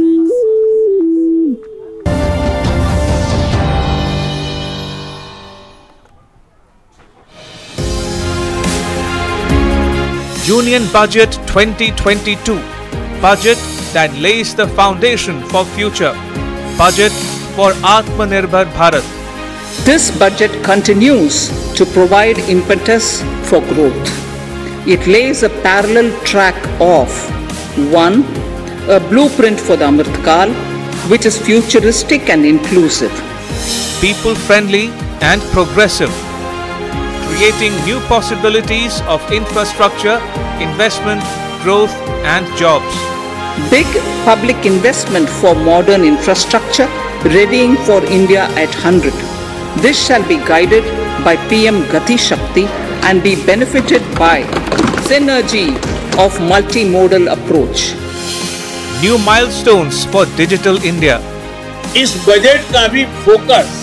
Union Budget 2022, budget that lays the foundation for future, budget for Atmanirbhar Bharat. This budget continues to provide impetus for growth. It lays a parallel track of 1. A blueprint for the Amrit Kaal, which is futuristic and inclusive. People-friendly and progressive. Creating new possibilities of infrastructure, investment, growth and jobs. Big public investment for modern infrastructure, readying for India at 100. This shall be guided by PM Gati Shakti and be benefited by synergy of multimodal approach. New milestones for Digital India. इस budget का भी focus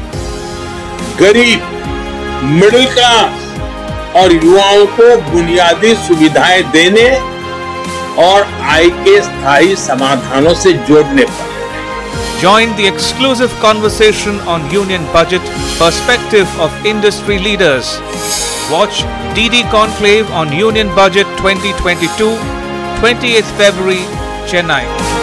गरीब, middle class और युवाओं को बुनियादी सुविधाएं देने और आय के स्थायी समाधानों से जोड़ने पर। Join the exclusive conversation on Union Budget, perspective of industry leaders. Watch DD Conclave on Union Budget 2022, 28th February, Chennai.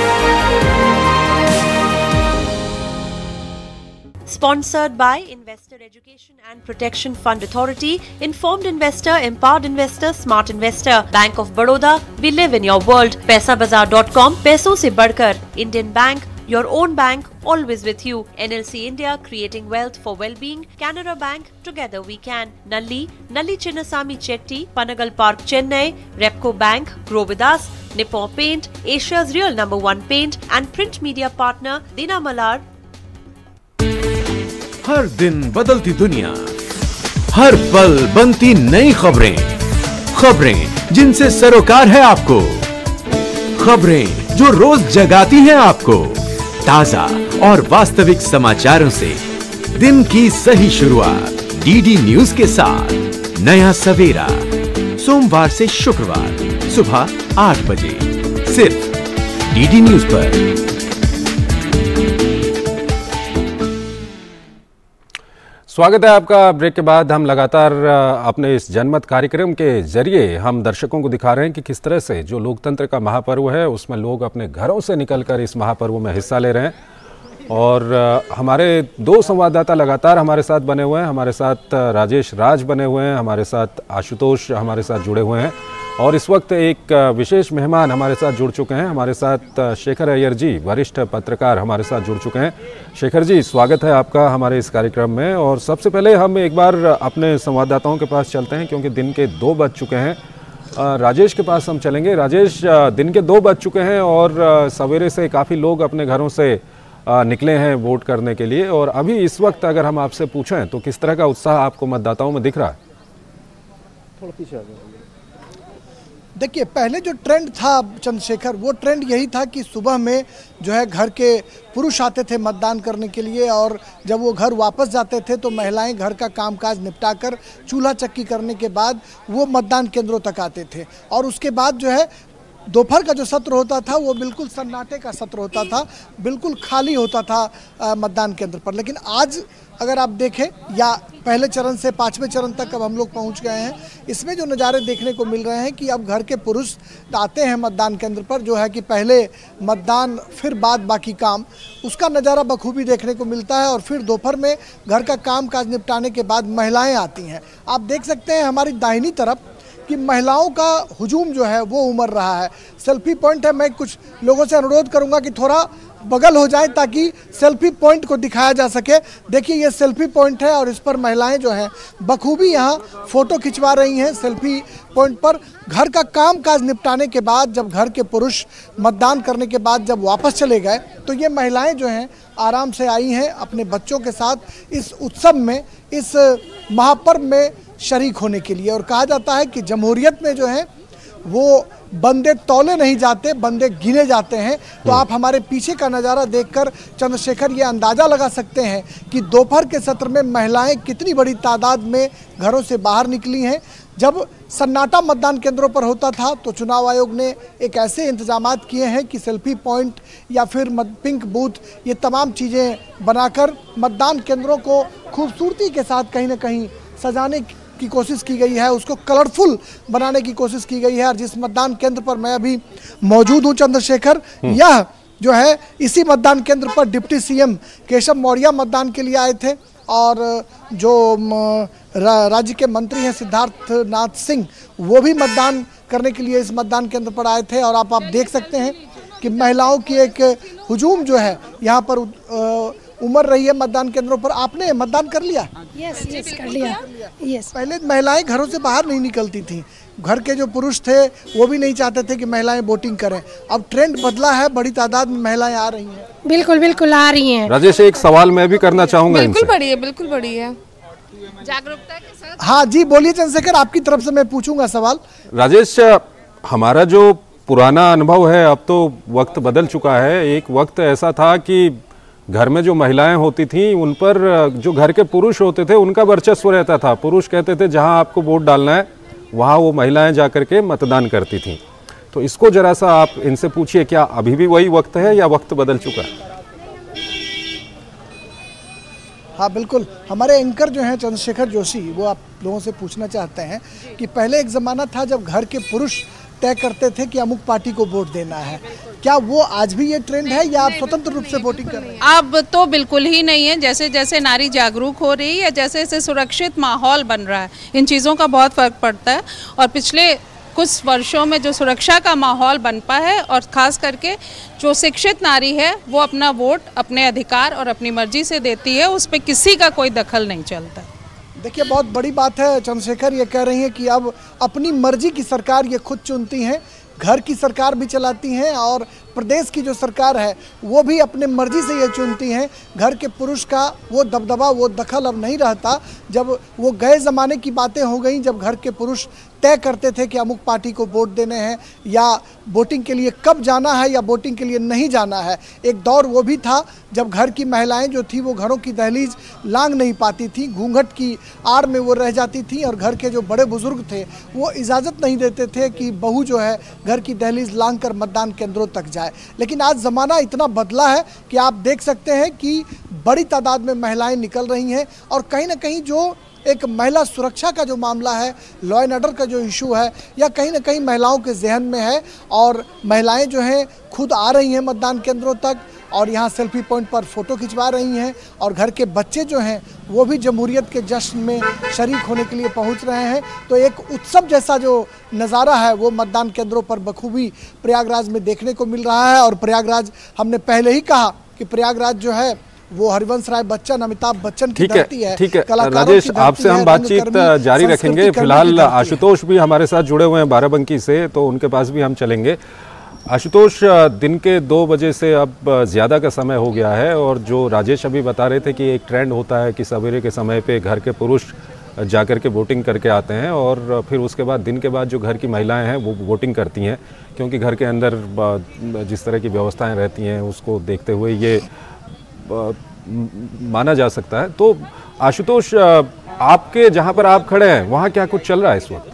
Sponsored by Investor Education and Protection Fund Authority, Informed Investor, Empowered Investor, Smart Investor, Bank of Baroda, we live in your world. Paisabazar.com, पैसों से बढ़कर. Indian Bank, your own bank, always with you. NLC India, creating wealth for well-being. Canara Bank, together we can. Nalli Chinnasamy Chetty, Panagal Park, Chennai. Repco Bank, grow with us. Nippon Paint, Asia's real #1 paint, and print media partner Dina Malar. हर दिन बदलती दुनिया, हर पल बनती नई खबरें, खबरें जिनसे सरोकार है आपको, खबरें जो रोज जगाती हैं आपको, ताजा और वास्तविक समाचारों से दिन की सही शुरुआत डीडी न्यूज के साथ। नया सवेरा, सोमवार से शुक्रवार सुबह 8 बजे, सिर्फ डीडी न्यूज पर। स्वागत है आपका। ब्रेक के बाद हम लगातार अपने इस जनमत कार्यक्रम के जरिए हम दर्शकों को दिखा रहे हैं कि किस तरह से जो लोकतंत्र का महापर्व है उसमें लोग अपने घरों से निकलकर इस महापर्व में हिस्सा ले रहे हैं। और हमारे दो संवाददाता लगातार हमारे साथ बने हुए हैं। हमारे साथ राजेश राज बने हुए हैं, हमारे साथ आशुतोष हमारे साथ जुड़े हुए हैं, और इस वक्त एक विशेष मेहमान हमारे साथ जुड़ चुके हैं। हमारे साथ शेखर अय्यर जी, वरिष्ठ पत्रकार हमारे साथ जुड़ चुके हैं। शेखर जी, स्वागत है आपका हमारे इस कार्यक्रम में। और सबसे पहले हम एक बार अपने संवाददाताओं के पास चलते हैं क्योंकि दिन के 2 बज चुके हैं। राजेश के पास हम चलेंगे। राजेश, दिन के 2 बज चुके हैं और सवेरे से काफ़ी लोग अपने घरों से निकले हैं वोट करने के लिए, और अभी इस वक्त अगर हम आपसे पूछें तो किस तरह का उत्साह आपको मतदाताओं में दिख रहा है? थोड़ा पीछे आ जाओ। देखिए, पहले जो ट्रेंड था चंद्रशेखर, वो ट्रेंड यही था कि सुबह में जो है घर के पुरुष आते थे मतदान करने के लिए, और जब वो घर वापस जाते थे तो महिलाएं घर का कामकाज निपटाकर चूल्हा चक्की करने के बाद वो मतदान केंद्रों तक आते थे। और उसके बाद जो है दोपहर का जो सत्र होता था वो बिल्कुल सन्नाटे का सत्र होता था, बिल्कुल खाली होता था मतदान केंद्र पर। लेकिन आज अगर आप देखें, या पहले चरण से 5वें चरण तक अब हम लोग पहुंच गए हैं, इसमें जो नज़ारे देखने को मिल रहे हैं कि अब घर के पुरुष आते हैं मतदान केंद्र पर, जो है कि पहले मतदान फिर बाद बाकी काम, उसका नज़ारा बखूबी देखने को मिलता है। और फिर दोपहर में घर का काम काज निपटाने के बाद महिलाएँ आती हैं। आप देख सकते हैं हमारी दाहिनी तरफ कि महिलाओं का हुजूम जो है वो उमड़ रहा है। सेल्फी पॉइंट है, मैं कुछ लोगों से अनुरोध करूंगा कि थोड़ा बगल हो जाए ताकि सेल्फी पॉइंट को दिखाया जा सके। देखिए, ये सेल्फी पॉइंट है और इस पर महिलाएं जो हैं बखूबी यहाँ फ़ोटो खिंचवा रही हैं सेल्फी पॉइंट पर। घर का काम काज निपटाने के बाद जब घर के पुरुष मतदान करने के बाद जब वापस चले गए तो ये महिलाएं जो हैं आराम से आई हैं अपने बच्चों के साथ इस उत्सव में, इस महापर्व में शरीक होने के लिए। और कहा जाता है कि जमहूरियत में जो है वो बंदे तौले नहीं जाते, बंदे गिने जाते हैं। तो आप हमारे पीछे का नज़ारा देखकर चंद्रशेखर ये अंदाज़ा लगा सकते हैं कि दोपहर के सत्र में महिलाएं कितनी बड़ी तादाद में घरों से बाहर निकली हैं। जब सन्नाटा मतदान केंद्रों पर होता था तो चुनाव आयोग ने एक ऐसे इंतजामात किए हैं कि सेल्फी पॉइंट या फिर पिंक बूथ, ये तमाम चीज़ें बनाकर मतदान केंद्रों को खूबसूरती के साथ कहीं ना कहीं सजाने की कोशिश की गई है, उसको कलरफुल बनाने की कोशिश की गई है। और जिस मतदान केंद्र पर मैं अभी मौजूद हूँ चंद्रशेखर, यह जो है इसी मतदान केंद्र पर डिप्टी सीएम केशव मौर्य मतदान के लिए आए थे, और जो राज्य के मंत्री हैं सिद्धार्थनाथ सिंह, वो भी मतदान करने के लिए इस मतदान केंद्र पर आए थे। और आप देख सकते हैं कि महिलाओं की एक हुजूम जो है यहाँ पर उमड़ रही है मतदान केंद्रों पर। आपने मतदान कर लिया? यस कर लिया। यस। पहले महिलाएं घरों से बाहर नहीं निकलती थी, घर के जो पुरुष थे वो भी नहीं चाहते थे कि महिलाएं वोटिंग करें। अब ट्रेंड बदला है, बड़ी तादाद में महिलाएं आ रही हैं। बिल्कुल बिल्कुल आ रही हैं। राजेश, एक सवाल मैं भी करना चाहूंगा। बिल्कुल बड़ी है, बिल्कुल बड़ी है जागरूकता के साथ। हाँ जी, बोलिए चंद्रशेखर, आपकी तरफ से मैं पूछूंगा सवाल। राजेश, हमारा जो पुराना अनुभव है, अब तो वक्त बदल चुका है। एक वक्त ऐसा था कि घर में जो महिलाएं होती थीं उन पर जो घर के पुरुष होते थे उनका वर्चस्व रहता था। पुरुष कहते थे जहां आपको वोट डालना है वहां वो महिलाएं जाकर के मतदान करती थीं। तो इसको जरा सा आप इनसे पूछिए, क्या अभी भी वही वक्त है या वक्त बदल चुका है? हाँ बिल्कुल, हमारे एंकर जो हैं चंद्रशेखर जोशी, वो आप लोगों से पूछना चाहते हैं कि पहले एक ज़माना था जब घर के पुरुष तय करते थे कि अमुक पार्टी को वोट देना है, क्या वो आज भी ये ट्रेंड है या आप स्वतंत्र रूप से वोटिंग कर रहे हैं? अब तो बिल्कुल ही नहीं है। जैसे जैसे नारी जागरूक हो रही है, जैसे जैसे सुरक्षित माहौल बन रहा है, इन चीज़ों का बहुत फर्क पड़ता है। और पिछले कुछ वर्षों में जो सुरक्षा का माहौल बन पाया है और ख़ास करके जो शिक्षित नारी है वो अपना वोट अपने अधिकार और अपनी मर्जी से देती है, उस पर किसी का कोई दखल नहीं चलता। देखिए, बहुत बड़ी बात है, चंद्रशेखर ये कह रही हैं कि अब अपनी मर्जी की सरकार ये खुद चुनती हैं, घर की सरकार भी चलाती हैं और प्रदेश की जो सरकार है वो भी अपने मर्जी से ये चुनती हैं। घर के पुरुष का वो दबदबा, वो दखल अब नहीं रहता। जब वो गए ज़माने की बातें हो गई, जब घर के पुरुष तय करते थे कि अमुक पार्टी को वोट देने हैं या वोटिंग के लिए कब जाना है या वोटिंग के लिए नहीं जाना है। एक दौर वो भी था जब घर की महिलाएं जो थी वो घरों की दहलीज लांघ नहीं पाती थी, घूंघट की आड़ में वो रह जाती थी और घर के जो बड़े बुजुर्ग थे वो इजाज़त नहीं देते थे कि बहू जो है घर की दहलीज लांघ कर मतदान केंद्रों तक जाए। लेकिन आज ज़माना इतना बदला है कि आप देख सकते हैं कि बड़ी तादाद में महिलाएं निकल रही हैं और कहीं ना कहीं जो एक महिला सुरक्षा का जो मामला है, लॉ एंड ऑर्डर का जो इशू है, या कहीं ना कहीं महिलाओं के जहन में है और महिलाएं जो हैं खुद आ रही हैं मतदान केंद्रों तक और यहाँ सेल्फी पॉइंट पर फ़ोटो खिंचवा रही हैं और घर के बच्चे जो हैं वो भी जमहूरियत के जश्न में शरीक होने के लिए पहुँच रहे हैं। तो एक उत्सव जैसा जो नज़ारा है वो मतदान केंद्रों पर बखूबी प्रयागराज में देखने को मिल रहा है। और प्रयागराज, हमने पहले ही कहा कि प्रयागराज जो है वो हरिवंश राय बच्चन, अमिताभ बच्चन की धरती है। ठीक है राजेश, आपसे हम बातचीत जारी रखेंगे। फिलहाल आशुतोष भी हमारे साथ जुड़े हुए हैं बाराबंकी से, तो उनके पास भी हम चलेंगे। आशुतोष, दिन के 2 बजे से अब ज़्यादा का समय हो गया है और जो राजेश अभी बता रहे थे कि एक ट्रेंड होता है कि सवेरे के समय पे घर के पुरुष जाकर के वोटिंग करके आते हैं और फिर उसके बाद दिन के बाद जो घर की महिलाएं हैं वो वोटिंग करती हैं, क्योंकि घर के अंदर जिस तरह की व्यवस्थाएं रहती हैं उसको देखते हुए ये माना जा सकता है। तो आशुतोष, आपके जहां पर आप खड़े हैं वहां क्या कुछ चल रहा है इस वक्त?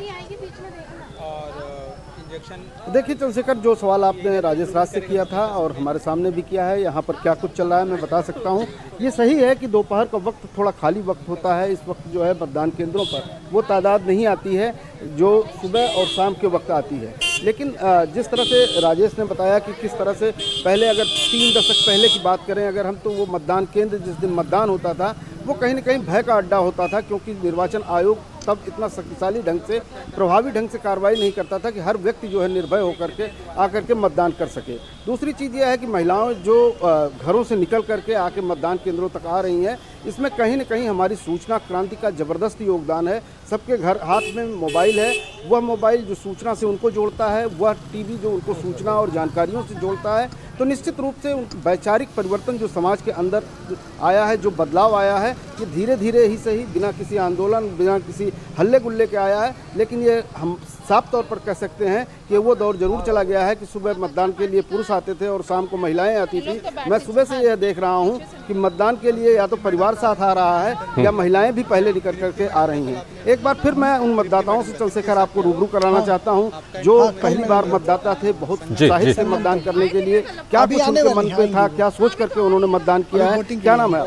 देखिए चंद्रशेखर, जो सवाल आपने राजेश राज से किया था और हमारे सामने भी किया है, यहाँ पर क्या कुछ चल रहा है मैं बता सकता हूँ। ये सही है कि दोपहर का वक्त थोड़ा खाली वक्त होता है। इस वक्त जो है मतदान केंद्रों पर वो तादाद नहीं आती है जो सुबह और शाम के वक्त आती है। लेकिन जिस तरह से राजेश ने बताया कि किस तरह से पहले, अगर 3 दशक पहले की बात करें अगर हम, तो वो मतदान केंद्र जिस दिन मतदान होता था वो कहीं न कहीं भय का अड्डा होता था, क्योंकि निर्वाचन आयोग तब इतना शक्तिशाली ढंग से, प्रभावी ढंग से कार्रवाई नहीं करता था कि हर व्यक्ति जो है निर्भय होकर के आकर के मतदान कर सके। दूसरी चीज़ यह है कि महिलाएं जो घरों से निकल करके आके मतदान केंद्रों तक आ रही हैं, इसमें कहीं न कहीं हमारी सूचना क्रांति का ज़बरदस्त योगदान है। सबके घर हाथ में मोबाइल है, वह मोबाइल जो सूचना से उनको जोड़ता है, वह टीवी जो उनको सूचना और जानकारियों से जोड़ता है। तो निश्चित रूप से वैचारिक परिवर्तन जो समाज के अंदर आया है, जो बदलाव आया है, ये धीरे धीरे ही सही, बिना किसी आंदोलन, बिना किसी हल्ले गुल्ले के आया है। लेकिन ये हम साफ तौर पर कह सकते हैं कि वो दौर जरूर चला गया है कि सुबह मतदान के लिए पुरुष आते थे और शाम को महिलाएं आती थी। मैं सुबह से यह देख रहा हूं कि मतदान के लिए या तो परिवार साथ आ रहा है या महिलाएं भी पहले निकल करके आ रही हैं। एक बार फिर मैं उन मतदाताओं से चंद्रशेखर आपको रूबरू कराना चाहता हूं जो पहली बार मतदाता थे, बहुत उत्साहित से मतदान करने के लिए। क्या कुछ उनके मन पे था, क्या सोच करके उन्होंने मतदान किया है? क्या नाम है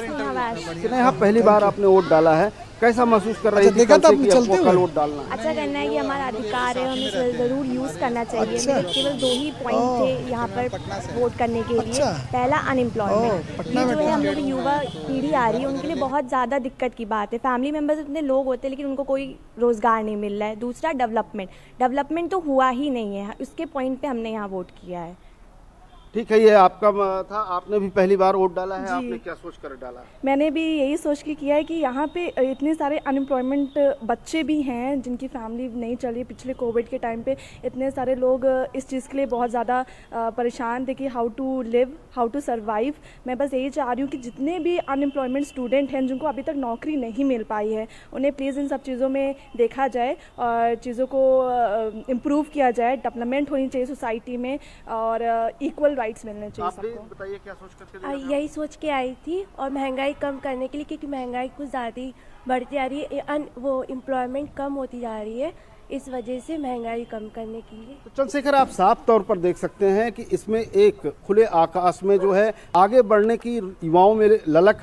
आपका? यहाँ पहली बार आपने वोट डाला है, कैसा महसूस कर रही थी कल वोट डालना? अच्छा करना है कि हमारा अधिकार है, हमें ज़रूर यूज़ करना चाहिए। केवल 2 ही पॉइंट थे यहाँ पर वोट करने के लिए। पहला अनएम्प्लॉयमेंट, ये जो है हम लोग युवा पीढ़ी आ रही है उनके लिए बहुत ज़्यादा दिक्कत की बात है। फैमिली मेम्बर्स इतने लोग होते हैं लेकिन उनको कोई रोज़गार नहीं मिल रहा है। दूसरा डेवलपमेंट तो हुआ ही नहीं है, उसके पॉइंट पर हमने यहाँ वोट किया है। ठीक है, ये आपका था, आपने भी पहली बार वोट डाला है, आपने क्या सोच कर डाला? मैंने भी यही सोच के किया है कि यहाँ पे इतने सारे अनएम्प्लॉयमेंट बच्चे भी हैं जिनकी फैमिली नहीं चली। पिछले कोविड के टाइम पे इतने सारे लोग इस चीज़ के लिए बहुत ज़्यादा परेशान थे कि how to live, how to survive. मैं बस यही चाह रही हूँ कि जितने भी अनएम्प्लॉयमेंट स्टूडेंट हैं जिनको अभी तक नौकरी नहीं मिल पाई है, उन्हें प्लीज़ इन सब चीज़ों में देखा जाए और चीज़ों को इम्प्रूव किया जाए। डेवलपमेंट होनी चाहिए सोसाइटी में और इक्वल राइट्स मिलने चाहिए सबको। बताइए क्या सोच करके? यही सोच के आई थी और महंगाई कम करने के लिए, क्योंकि महंगाई कुछ ज़्यादा ही बढ़ती जा रही है, वो एम्प्लॉयमेंट कम होती जा रही है, इस वजह से महंगाई कम करने के लिए। तो चंद्रशेखर, आप साफ तौर पर देख सकते हैं कि इसमें एक खुले आकाश में जो है आगे बढ़ने की युवाओं में ललक है।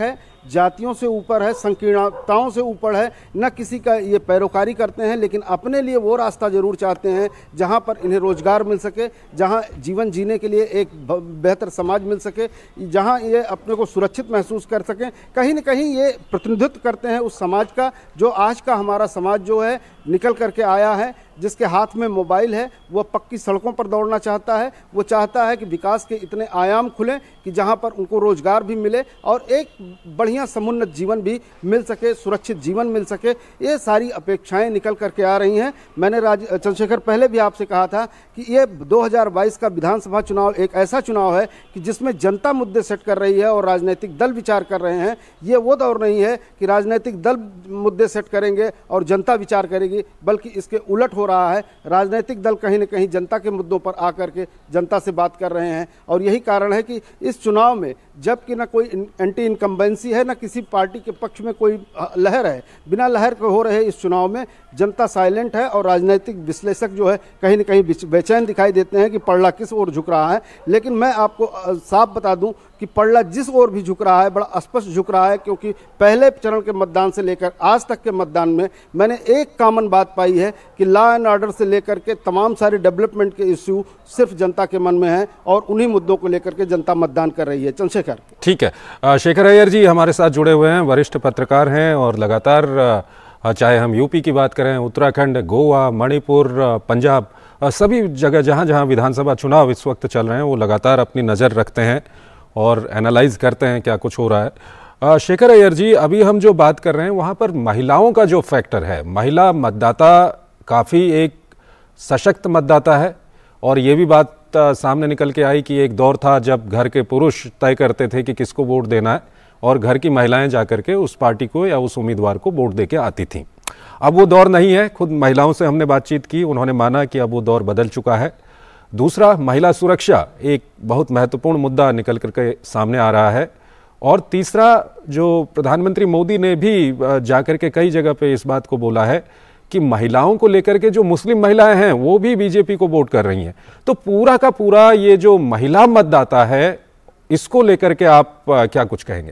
जातियों से ऊपर है, संकीर्णताओं से ऊपर है, न किसी का ये पैरोकारी करते हैं, लेकिन अपने लिए वो रास्ता जरूर चाहते हैं जहाँ पर इन्हें रोजगार मिल सके, जहाँ जीवन जीने के लिए एक बेहतर समाज मिल सके, जहाँ ये अपने को सुरक्षित महसूस कर सकें। कहीं न कहीं ये प्रतिनिधित्व करते हैं उस समाज का जो आज का हमारा समाज जो है निकल करके आया है, जिसके हाथ में मोबाइल है, वह पक्की सड़कों पर दौड़ना चाहता है। वो चाहता है कि विकास के इतने आयाम खुलें कि जहां पर उनको रोजगार भी मिले और एक बढ़िया समुन्नत जीवन भी मिल सके, सुरक्षित जीवन मिल सके। ये सारी अपेक्षाएं निकल करके आ रही हैं। मैंने चंद्रशेखर पहले भी आपसे कहा था कि ये 2022 का विधानसभा चुनाव एक ऐसा चुनाव है कि जिसमें जनता मुद्दे सेट कर रही है और राजनीतिक दल विचार कर रहे हैं। ये वो दौर नहीं है कि राजनीतिक दल मुद्दे सेट करेंगे और जनता विचार करेगी, बल्कि इसके उलट हो रहा है। राजनीतिक दल कहीं न कहीं जनता के मुद्दों पर आकर के जनता से बात कर रहे हैं और यही कारण है कि इस चुनाव में जबकि न कोई एंटी इनकम्बेंसी है, न किसी पार्टी के पक्ष में कोई लहर है, बिना लहर के हो रहे इस चुनाव में जनता साइलेंट है और राजनीतिक विश्लेषक जो है कहीं न कहीं बेचैन दिखाई देते हैं कि पड़ला किस ओर झुक रहा है। लेकिन मैं आपको साफ बता दूं कि पड़ला जिस ओर भी झुक रहा है बड़ा स्पष्ट झुक रहा है, क्योंकि पहले चरण के मतदान से लेकर आज तक के मतदान में मैंने एक कॉमन बात पाई है कि लॉ एंड ऑर्डर से लेकर के तमाम सारे डेवलपमेंट के इश्यू सिर्फ जनता के मन में हैं और उन्हीं मुद्दों को लेकर के जनता मतदान कर रही है। चंद्रशेखर। ठीक है, शेखर अय्यर जी हमारे साथ जुड़े हुए हैं, वरिष्ठ पत्रकार हैं और लगातार चाहे हम यूपी की बात करें, उत्तराखंड, गोवा, मणिपुर, पंजाब, सभी जगह जहां जहां विधानसभा चुनाव इस वक्त चल रहे हैं वो लगातार अपनी नज़र रखते हैं और एनालाइज करते हैं क्या कुछ हो रहा है। शेखर अय्यर जी, अभी हम जो बात कर रहे हैं वहाँ पर महिलाओं का जो फैक्टर है, महिला मतदाता काफ़ी एक सशक्त मतदाता है और ये भी बात सामने निकल के आई कि एक दौर था जब घर के पुरुष तय करते थे कि किसको वोट देना है और घर की महिलाएं जाकर के उस पार्टी को या उस उम्मीदवार को वोट दे के आती थीं। अब वो दौर नहीं है। खुद महिलाओं से हमने बातचीत की, उन्होंने माना कि अब वो दौर बदल चुका है। दूसरा, महिला सुरक्षा एक बहुत महत्वपूर्ण मुद्दा निकल करके सामने आ रहा है। और तीसरा, जो प्रधानमंत्री मोदी ने भी जाकर के कई जगह पे इस बात को बोला है कि महिलाओं को लेकर के जो मुस्लिम महिलाएं हैं वो भी बीजेपी को वोट कर रही हैं। तो पूरा का पूरा ये जो महिला मतदाता है इसको लेकर के आप क्या कुछ कहेंगे?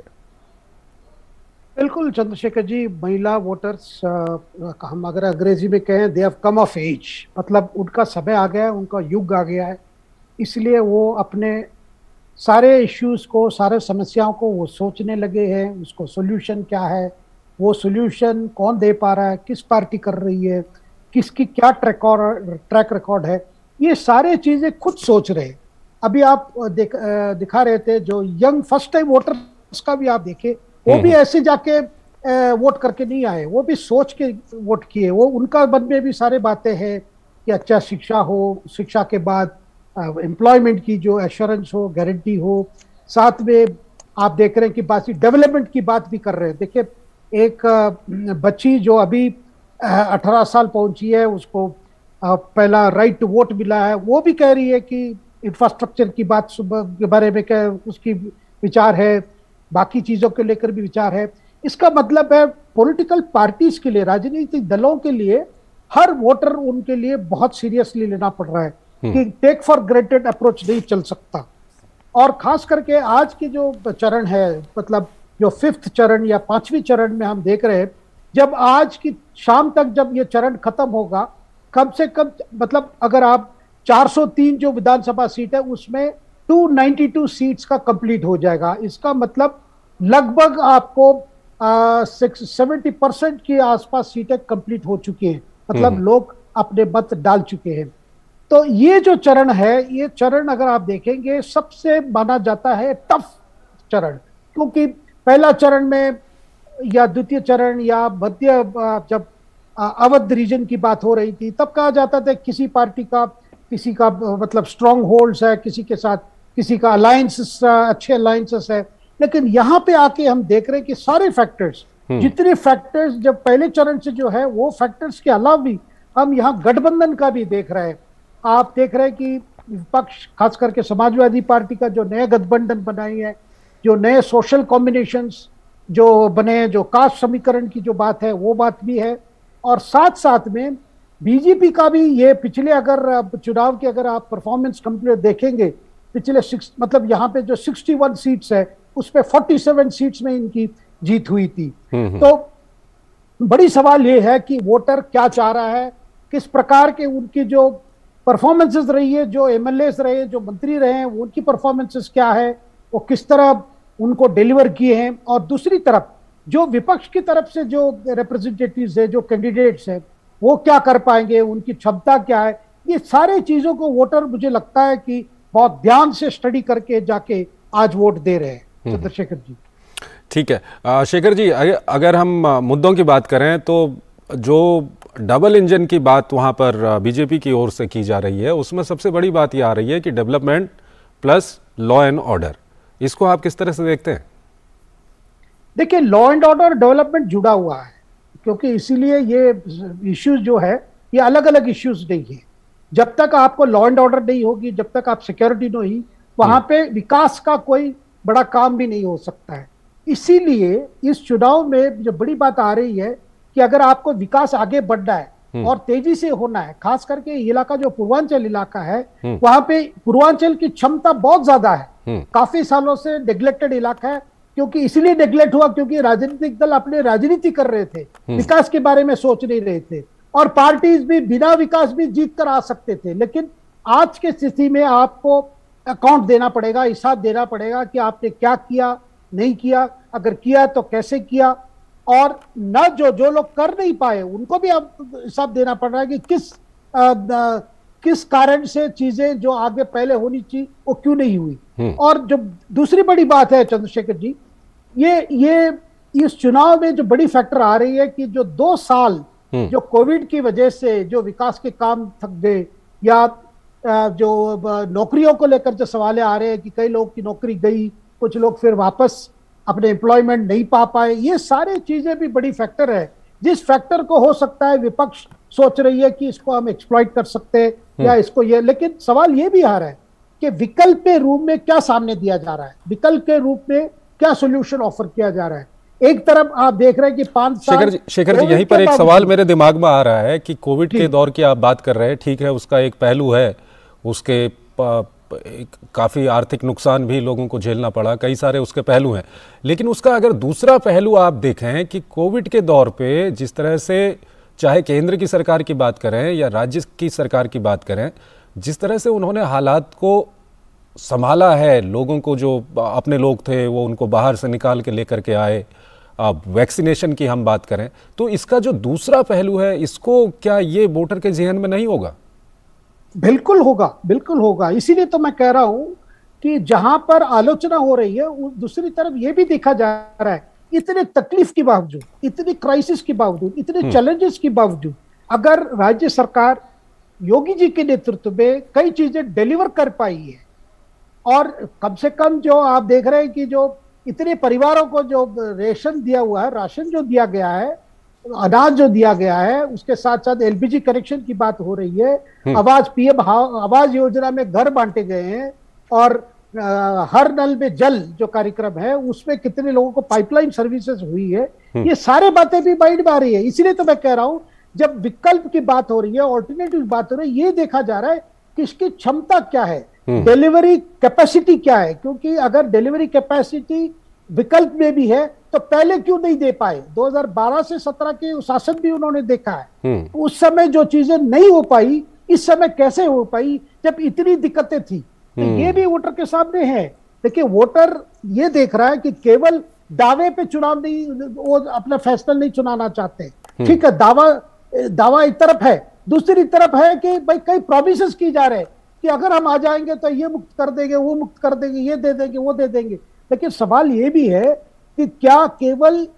बिल्कुल चंद्रशेखर जी, महिला वोटर्स हम अगर अंग्रेजी में कहें they have come of age, मतलब उनका समय आ गया है, उनका युग आ गया है, इसलिए वो अपने सारे इश्यूज को, सारे समस्याओं को वो सोचने लगे हैं, उसको सोल्यूशन क्या है, वो सोल्यूशन कौन दे पा रहा है, किस पार्टी कर रही है, किसकी क्या ट्रैक रिकॉर्ड है, ये सारे चीज़ें खुद सोच रहे हैं। अभी आप दिखा रहे थे जो यंग फर्स्ट टाइम वोटर्स का भी आप देखे, वो भी ऐसे जाके वोट करके नहीं आए, वो भी सोच के वोट किए। वो उनका मन में भी सारे बातें हैं कि अच्छा शिक्षा हो, शिक्षा के बाद एम्प्लॉयमेंट की जो एश्योरेंस हो, गारंटी हो, साथ में आप देख रहे हैं कि बाकी डेवलपमेंट की बात भी कर रहे हैं। देखिए एक बच्ची जो अभी 18 साल पहुंची है, उसको पहला राइट टू वोट मिला है, वो भी कह रही है कि इंफ्रास्ट्रक्चर की बात के बारे में क्या उसकी विचार है, बाकी चीज़ों को लेकर भी विचार है। इसका मतलब है पॉलिटिकल पार्टीज के लिए, राजनीतिक दलों के लिए हर वोटर उनके लिए बहुत सीरियसली लेना पड़ रहा है कि टेक फॉर ग्रांटेड अप्रोच नहीं चल सकता। और खास करके आज की जो चरण है, मतलब जो 5th चरण या 5वीं चरण में हम देख रहे हैं, जब आज की शाम तक जब ये चरण खत्म होगा, कम से कम मतलब अगर आप 403 जो विधानसभा सीट है उसमें 292 सीट्स का कंप्लीट हो जाएगा। इसका मतलब लगभग आपको 70% के आसपास सीटें कंप्लीट हो चुकी हैं, मतलब लोग अपने मत डाल चुके हैं। तो ये जो चरण है, ये चरण अगर आप देखेंगे सबसे माना जाता है टफ चरण, क्योंकि पहला चरण में या द्वितीय चरण या मध्य जब अवध रीजन की बात हो रही थी तब कहा जाता था किसी पार्टी का किसी का मतलब स्ट्रॉन्ग होल्ड्स है, किसी के साथ किसी का अलायंसेस, अच्छे अलायंसेस है। लेकिन यहाँ पे आके हम देख रहे हैं कि सारे फैक्टर्स, जितने फैक्टर्स जब पहले चरण से जो है वो फैक्टर्स के अलावा भी हम यहाँ गठबंधन का भी देख रहे हैं। आप देख रहे हैं कि विपक्ष खास करके समाजवादी पार्टी का जो नया गठबंधन बनाई है, जो नए सोशल कॉम्बिनेशंस जो बने, जो कास्ट समीकरण की जो बात है वो बात भी है। और साथ साथ में बीजेपी का भी ये पिछले अगर चुनाव की अगर आप परफॉर्मेंस कंप्लीट देखेंगे, पिछले मतलब यहाँ पे जो 61 सीट्स है उस पे 47 सीट्स में इनकी जीत हुई थी। तो बड़ी सवाल ये है कि वोटर क्या चाह रहा है, किस प्रकार के उनकी जो परफॉर्मेंसेस रही है, जो एमएलएस रहे, जो मंत्री रहे हैं, उनकी परफॉर्मेंसेस क्या है, वो किस तरह उनको डिलीवर किए हैं, और दूसरी तरफ जो विपक्ष की तरफ से जो रिप्रेजेंटेटिव्स है, जो कैंडिडेट्स हैं, वो क्या कर पाएंगे, उनकी क्षमता क्या है। ये सारे चीजों को वोटर मुझे लगता है कि बहुत ध्यान से स्टडी करके जाके आज वोट दे रहे हैं। चंद्रशेखर जी, ठीक है। शेखर जी, अगर हम मुद्दों की बात करें तो जो डबल इंजन की बात वहां पर बीजेपी की ओर से की जा रही है, उसमें सबसे बड़ी बात यह आ रही है कि development plus law and order, इसको आप किस तरह से देखते हैं? देखिए, लॉ एंड ऑर्डर डेवलपमेंट जुड़ा हुआ है, क्योंकि इसीलिए ये इश्यूज जो है ये अलग अलग इश्यूज नहीं है। जब तक आपको लॉ एंड ऑर्डर नहीं होगी, जब तक आप सिक्योरिटी नहीं हुई, वहां पे विकास का कोई बड़ा काम भी नहीं हो सकता है। इसीलिए इस चुनाव में जो बड़ी बात आ रही है कि अगर आपको विकास आगे बढ़ना है और तेजी से होना है, खास करके इलाका जो पूर्वांचल इलाका है, वहां पे पूर्वांचल की क्षमता बहुत ज्यादा है, काफी सालों से नेग्लेक्टेड इलाका है। क्योंकि इसलिए नेग्लेक्ट हुआ क्योंकि राजनीतिक दल अपने राजनीति कर रहे थे, विकास के बारे में सोच नहीं रहे थे, और पार्टीज भी बिना विकास भी जीत कर आ सकते थे। लेकिन आज की स्थिति में आपको अकाउंट देना पड़ेगा, हिसाब देना पड़ेगा कि आपने क्या किया, नहीं किया, अगर किया तो कैसे किया, और न जो लोग कर नहीं पाए उनको भी अब हिसाब देना पड़ रहा है कि किस कारण से चीजें जो आगे पहले होनी चाहिए वो क्यों नहीं हुई। और जो दूसरी बड़ी बात है चंद्रशेखर जी, ये इस चुनाव में जो बड़ी फैक्टर आ रही है कि जो 2 साल जो कोविड की वजह से जो विकास के काम थक गए, या जो नौकरियों को लेकर जो सवाल आ रहे हैं कि कई लोग की नौकरी गई, कुछ लोग फिर वापस अपने एम्प्लॉयमेंट नहीं पा पाए, ये सारे चीजें भी बड़ी फैक्टर है, जिस फैक्टर को हो सकता है विपक्ष सोच रही है कि इसको हम एक्सप्लॉइट कर सकते हैं या इसको ये। लेकिन सवाल ये भी आ रहा है कि विकल्प के रूप में क्या सामने दिया जा रहा है, विकल्प के रूप में क्या सोल्यूशन ऑफर किया जा रहा है। एक तरफ आप देख रहे हैं कि 5 साल शेखर जी, यहीं पर एक सवाल मेरे दिमाग में आ रहा है कि कोविड के दौर की आप बात कर रहे हैं, ठीक है, उसका एक पहलू है, उसके काफ़ी आर्थिक नुकसान भी लोगों को झेलना पड़ा, कई सारे उसके पहलू हैं। लेकिन उसका अगर दूसरा पहलू आप देखें कि कोविड के दौर पे जिस तरह से, चाहे केंद्र की सरकार की बात करें या राज्य की सरकार की बात करें, जिस तरह से उन्होंने हालात को संभाला है, लोगों को जो अपने लोग थे वो उनको बाहर से निकाल के लेकर के आए, वैक्सीनेशन की हम बात करें, तो इसका जो दूसरा पहलू है, इसको क्या ये वोटर के जहन में नहीं होगा? बिल्कुल होगा, बिल्कुल होगा। इसीलिए तो मैं कह रहा हूं कि जहां पर आलोचना हो रही है, दूसरी तरफ यह भी देखा जा रहा है, इतने तकलीफ के बावजूद, इतनी क्राइसिस के बावजूद, इतने चैलेंजेस के बावजूद, अगर राज्य सरकार योगी जी के नेतृत्व में कई चीजें डिलीवर कर पाई है, और कम से कम जो आप देख रहे हैं कि जो इतने परिवारों को जो रेशन दिया हुआ है, राशन जो दिया गया है, अनाज जो दिया गया है, उसके साथ साथ एलपीजी कनेक्शन की बात हो रही है, आवाज पीएम आवाज योजना में घर बांटे गए हैं, और हर नल में जल जो कार्यक्रम है उसमें कितने लोगों को पाइपलाइन सर्विसेज हुई है, ये सारे बातें भी माइंड में आ रही है। इसीलिए तो मैं कह रहा हूं, जब विकल्प की बात हो रही है, ऑल्टरनेटिव की बात हो रही है, ये देखा जा रहा है कि इसकी क्षमता क्या है, डिलीवरी कैपेसिटी क्या है। क्योंकि अगर डिलीवरी कैपेसिटी विकल्प में भी है तो पहले क्यों नहीं दे पाए? 2012 से 17 के शासन भी उन्होंने देखा है, उस समय जो चीजें नहीं हो पाई, इस समय कैसे हो पाई जब इतनी दिक्कतें थी। तो ये भी वोटर के सामने है। देखिए, वोटर ये देख रहा है कि केवल दावे पे चुनाव नहीं, वो अपना फैसला नहीं चुनाना चाहते। ठीक है, दावा एक तरफ है, दूसरी तरफ है कि भाई कई प्रॉमिसेस की जा रहे हैं कि अगर हम आ जाएंगे तो ये मुक्त कर देंगे, वो मुक्त कर देंगे, ये दे देंगे, वो दे देंगे। लेकिन सवाल ये भी है कि क्या केवल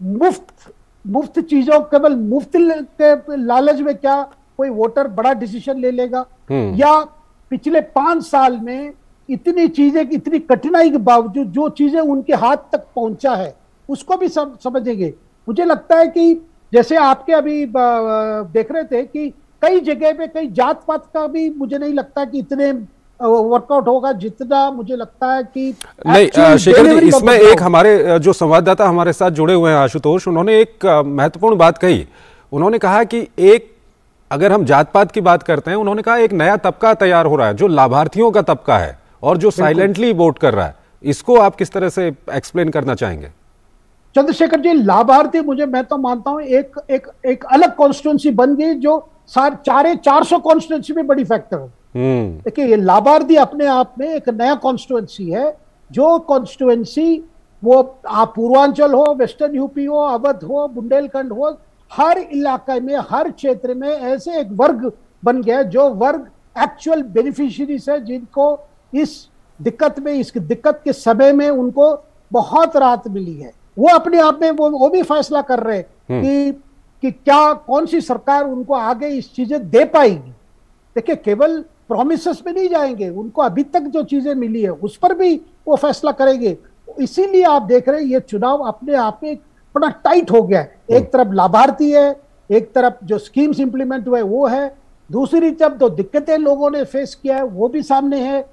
मुफ्त चीजों, केवल मुफ्त के लालच में क्या कोई वोटर बड़ा डिसीजन ले लेगा, या पिछले 5 साल में इतनी चीजें, इतनी कठिनाई के बावजूद जो चीजें उनके हाथ तक पहुंचा है उसको भी समझेंगे। मुझे लगता है कि जैसे आपके अभी देख रहे थे कि कई जगह पे कई जात पात का भी मुझे नहीं लगता कि इतने वर्कआउट होगा जितना मुझे लगता है कि नहीं। शेखर जी, इसमें एक हमारे जो संवाददाता हमारे साथ जुड़े हुए हैं आशुतोष, उन्होंने एक महत्वपूर्ण बात कही। उन्होंने कहा कि एक, अगर हम जात पात की बात करते हैं, उन्होंने कहा एक नया तबका तैयार हो रहा है जो लाभार्थियों का तबका है और जो साइलेंटली वोट कर रहा है। इसको आप किस तरह से एक्सप्लेन करना चाहेंगे? चंद्रशेखर जी, लाभार्थी मैं तो मानता हूं एक अलग कॉन्स्टिट्यूंसी बन गई जो 400 कॉन्स्टिट्यूंसी में बड़ी फैक्टर है। देखिए, ये लाभार्थी अपने आप में एक नया कॉन्स्टिट्यूंसी है, जो कॉन्स्टिट्यूंसी वो आप पूर्वांचल हो, वेस्टर्न यूपी हो, अवध हो, बुंदेलखंड हो, हर इलाके में, हर क्षेत्र में ऐसे एक वर्ग बन गया जो वर्ग एक्चुअल बेनिफिशियरीज है, जिनको इस दिक्कत के समय में उनको बहुत राहत मिली है। वो अपने आप में वो भी फैसला कर रहे हैं कि क्या कौन सी सरकार उनको आगे इस चीजें दे पाएगी। देखिए, केवल प्रॉमिसेस में नहीं जाएंगे, उनको अभी तक जो चीजें मिली है उस पर भी वो फैसला करेंगे। इसीलिए आप देख रहे हैं ये चुनाव अपने आप में बड़ा टाइट हो गया है। एक तरफ लाभार्थी है, एक तरफ जो स्कीम्स इंप्लीमेंट हुए वो है, दूसरी तरफ तो दिक्कतें लोगों ने फेस किया है वो भी सामने है,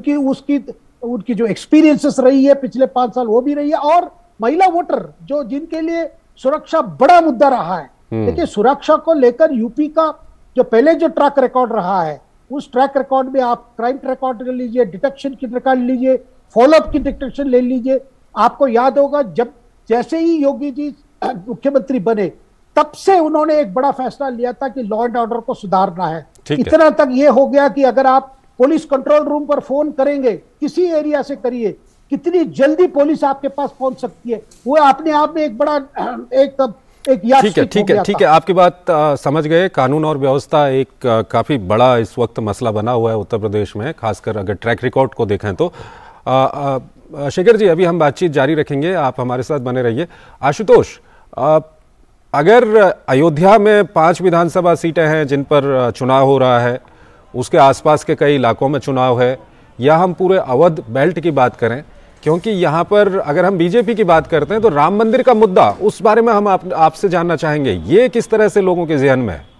उनकी जो एक्सपीरियंसेस रही है पिछले 5 साल वो भी रही है, और महिला वोटर जिनके लिए सुरक्षा बड़ा मुद्दा रहा है। देखिए, सुरक्षा को लेकर यूपी का जो पहले जो ट्रैक रिकॉर्ड रहा है, उस ट्रैक रिकॉर्ड में आप क्राइम रिकॉर्ड ले लीजिए, डिटेक्शन की रिकॉर्ड लीजिए, फॉलोअप की डिटेक्शन ले लीजिए। आपको याद होगा जैसे ही योगी जी मुख्यमंत्री बने तब से उन्होंने एक बड़ा फैसला लिया था कि लॉ एंड ऑर्डर को सुधारना है। इतना तक ये हो गया कि अगर आप पुलिस कंट्रोल रूम पर फोन करेंगे, किसी एरिया से करिए, कितनी जल्दी पुलिस आपके पास पहुंच सकती है। वो अपने आप में एक बड़ा ठीक है, आपकी बात समझ गए। कानून और व्यवस्था एक काफी बड़ा इस वक्त मसला बना हुआ है उत्तर प्रदेश में, खासकर अगर ट्रैक रिकॉर्ड को देखें तो। शेखर जी, अभी हम बातचीत जारी रखेंगे, आप हमारे साथ बने रहिए। आशुतोष, अगर अयोध्या में 5 विधानसभा सीटें हैं जिन पर चुनाव हो रहा है, उसके आसपास के कई इलाकों में चुनाव है, या हम पूरे अवध बेल्ट की बात करें, क्योंकि यहाँ पर अगर हम बीजेपी की बात करते हैं तो राम मंदिर का मुद्दा, उस बारे में हम आपसे जानना चाहेंगे, ये किस तरह से लोगों के ज़हन में है?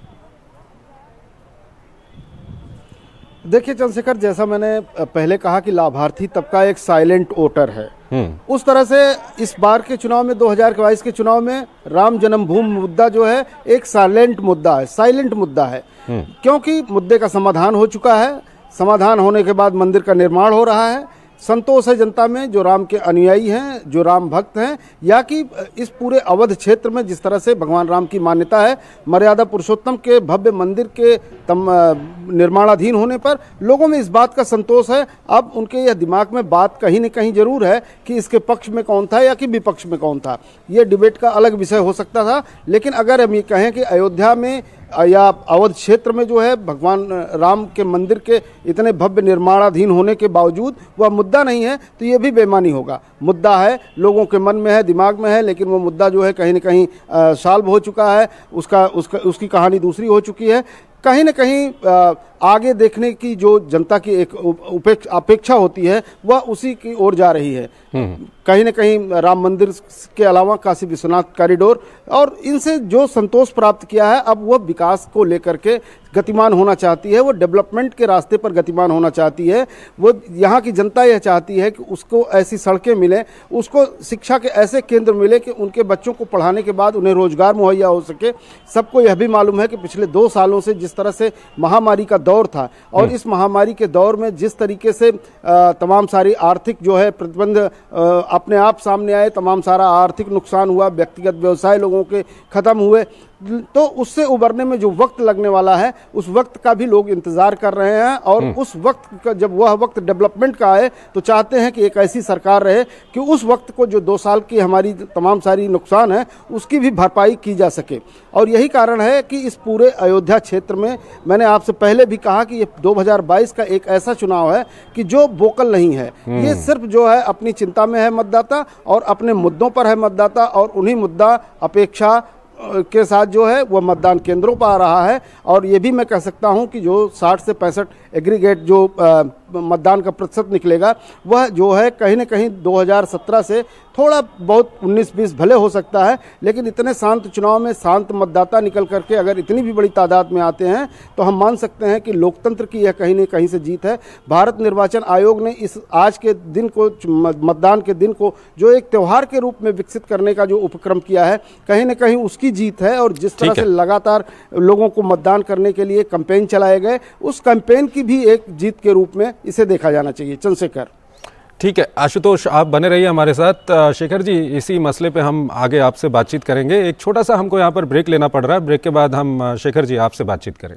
देखिए चंद्रशेखर, जैसा मैंने पहले कहा कि लाभार्थी तबका एक साइलेंट वोटर है, उस तरह से इस बार के चुनाव में 2022 के चुनाव में राम जन्मभूमि मुद्दा जो है एक साइलेंट मुद्दा है, साइलेंट मुद्दा है, क्योंकि मुद्दे का समाधान हो चुका है। समाधान होने के बाद मंदिर का निर्माण हो रहा है। संतोष है जनता में, जो राम के अनुयायी हैं, जो राम भक्त हैं, या कि इस पूरे अवध क्षेत्र में जिस तरह से भगवान राम की मान्यता है, मर्यादा पुरुषोत्तम के भव्य मंदिर के निर्माणाधीन होने पर लोगों में इस बात का संतोष है। अब उनके यह दिमाग में बात कहीं न कहीं जरूर है कि इसके पक्ष में कौन था या कि विपक्ष में कौन था। ये डिबेट का अलग विषय हो सकता था, लेकिन अगर हम ये कहें कि अयोध्या में या अवध क्षेत्र में जो है भगवान राम के मंदिर के इतने भव्य निर्माणाधीन होने के बावजूद वह मुद्दा नहीं है, तो ये भी बेईमानी होगा। मुद्दा है, लोगों के मन में है, दिमाग में है, लेकिन वो मुद्दा जो है कहीं न कहीं सॉल्व हो चुका है, उसकी कहानी दूसरी हो चुकी है। कहीं न कहीं आगे देखने की जो जनता की एक अपेक्षा होती है वह उसी की ओर जा रही है। कहीं न कहीं राम मंदिर के अलावा काशी विश्वनाथ कॉरिडोर और इनसे जो संतोष प्राप्त किया है, अब वह विकास को लेकर के गतिमान होना चाहती है, वो डेवलपमेंट के रास्ते पर गतिमान होना चाहती है। वो यहाँ की जनता यह चाहती है कि उसको ऐसी सड़कें मिलें, उसको शिक्षा के ऐसे केंद्र मिले कि उनके बच्चों को पढ़ाने के बाद उन्हें रोजगार मुहैया हो सके। सबको यह भी मालूम है कि पिछले 2 सालों से जिस तरह से महामारी का दौर था और इस महामारी के दौर में जिस तरीके से तमाम सारी आर्थिक जो है प्रतिबंध अपने आप सामने आए, तमाम सारा आर्थिक नुकसान हुआ, व्यक्तिगत व्यवसाय लोगों के खत्म हुए, तो उससे उबरने में जो वक्त लगने वाला है उस वक्त का भी लोग इंतजार कर रहे हैं। और उस वक्त का जब वह वक्त डेवलपमेंट का आए तो चाहते हैं कि एक ऐसी सरकार रहे कि उस वक्त को जो 2 साल की हमारी तमाम सारी नुकसान है उसकी भी भरपाई की जा सके। और यही कारण है कि इस पूरे अयोध्या क्षेत्र में मैंने आपसे पहले भी कहा कि ये 2022 का एक ऐसा चुनाव है कि जो वोकल नहीं है, ये सिर्फ जो है अपनी चिंता में है मतदाता और अपने मुद्दों पर है मतदाता, और उन्हीं मुद्दा अपेक्षा के साथ जो है वह मतदान केंद्रों पर आ रहा है। और ये भी मैं कह सकता हूं कि जो 60 से 65 एग्रीगेट जो मतदान का प्रतिशत निकलेगा वह जो है कहीं न कहीं 2017 से थोड़ा बहुत 19-20 भले हो सकता है, लेकिन इतने शांत चुनाव में शांत मतदाता निकल करके अगर इतनी भी बड़ी तादाद में आते हैं तो हम मान सकते हैं कि लोकतंत्र की यह कहीं न कहीं से जीत है। भारत निर्वाचन आयोग ने इस आज के दिन को, मतदान के दिन को जो एक त्यौहार के रूप में विकसित करने का जो उपक्रम किया है, कहीं न कहीं उसकी जीत है। और जिस तरह से लगातार लोगों को मतदान करने के लिए कैंपेन चलाए गए, उस कैंपेन की भी एक जीत के रूप में इसे देखा जाना चाहिए। चंद्रशेखर, ठीक है आशुतोष, आप बने रहिए हमारे साथ। शेखर जी, इसी मसले पे हम आगे आपसे बातचीत करेंगे। एक छोटा सा हमको यहाँ पर ब्रेक लेना पड़ रहा है, ब्रेक के बाद हम शेखर जी आपसे बातचीत करें।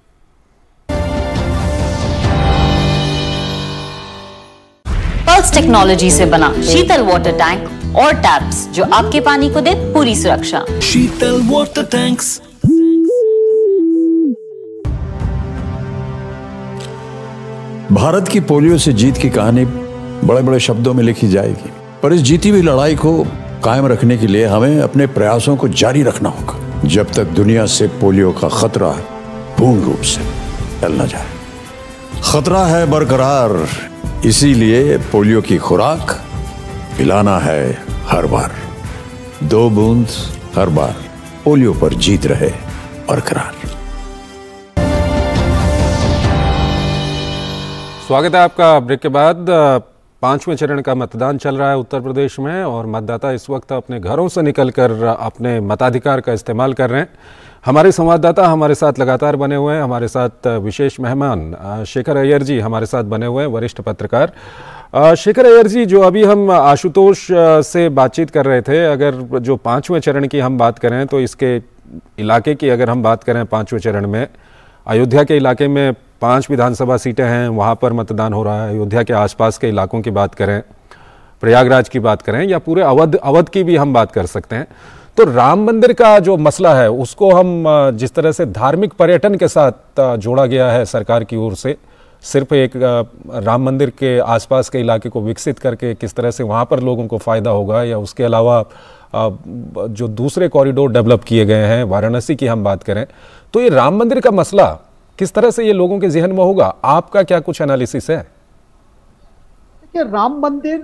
पल्स टेक्नोलॉजी से बना शीतल वाटर टैंक और टैप्स जो आपके पानी को दे पूरी सुरक्षा। Sheetal water tanks. भारत की पोलियो से जीत की कहानी बड़े बड़े शब्दों में लिखी जाएगी, पर इस जीती हुई लड़ाई को कायम रखने के लिए हमें अपने प्रयासों को जारी रखना होगा जब तक दुनिया से पोलियो का खतरा पूर्ण रूप से टल न जाए। खतरा है बरकरार, इसीलिए पोलियो की खुराक पिलाना है हर बार। 2 बूंद हर बार, पोलियो पर जीत रहे बरकरार। स्वागत है आपका। ब्रेक के बाद 5वें चरण का मतदान चल रहा है उत्तर प्रदेश में और मतदाता इस वक्त अपने घरों से निकलकर अपने मताधिकार का इस्तेमाल कर रहे हैं। हमारे संवाददाता हमारे साथ लगातार बने हुए हैं। हमारे साथ विशेष मेहमान शेखर अय्यर जी हमारे साथ बने हुए हैं, वरिष्ठ पत्रकार। शेखर अय्यर जी, जो अभी हम आशुतोष से बातचीत कर रहे थे, अगर जो 5वें चरण की हम बात करें तो इसके इलाके की अगर हम बात करें 5वें चरण में, अयोध्या के इलाके में 5 विधानसभा सीटें हैं, वहाँ पर मतदान हो रहा है। अयोध्या के आसपास के इलाकों की बात करें, प्रयागराज की बात करें या पूरे अवध की भी हम बात कर सकते हैं, तो राम मंदिर का जो मसला है उसको हम जिस तरह से धार्मिक पर्यटन के साथ जोड़ा गया है सरकार की ओर से, सिर्फ एक राम मंदिर के आसपास के इलाके को विकसित करके किस तरह से वहाँ पर लोगों को फ़ायदा होगा, या उसके अलावा जो दूसरे कॉरिडोर डेवलप किए गए हैं, वाराणसी की हम बात करें, तो ये राम मंदिर का मसला किस तरह से ये लोगों के जहन में होगा? आपका क्या कुछ एनालिसिस है? देखिए, राम मंदिर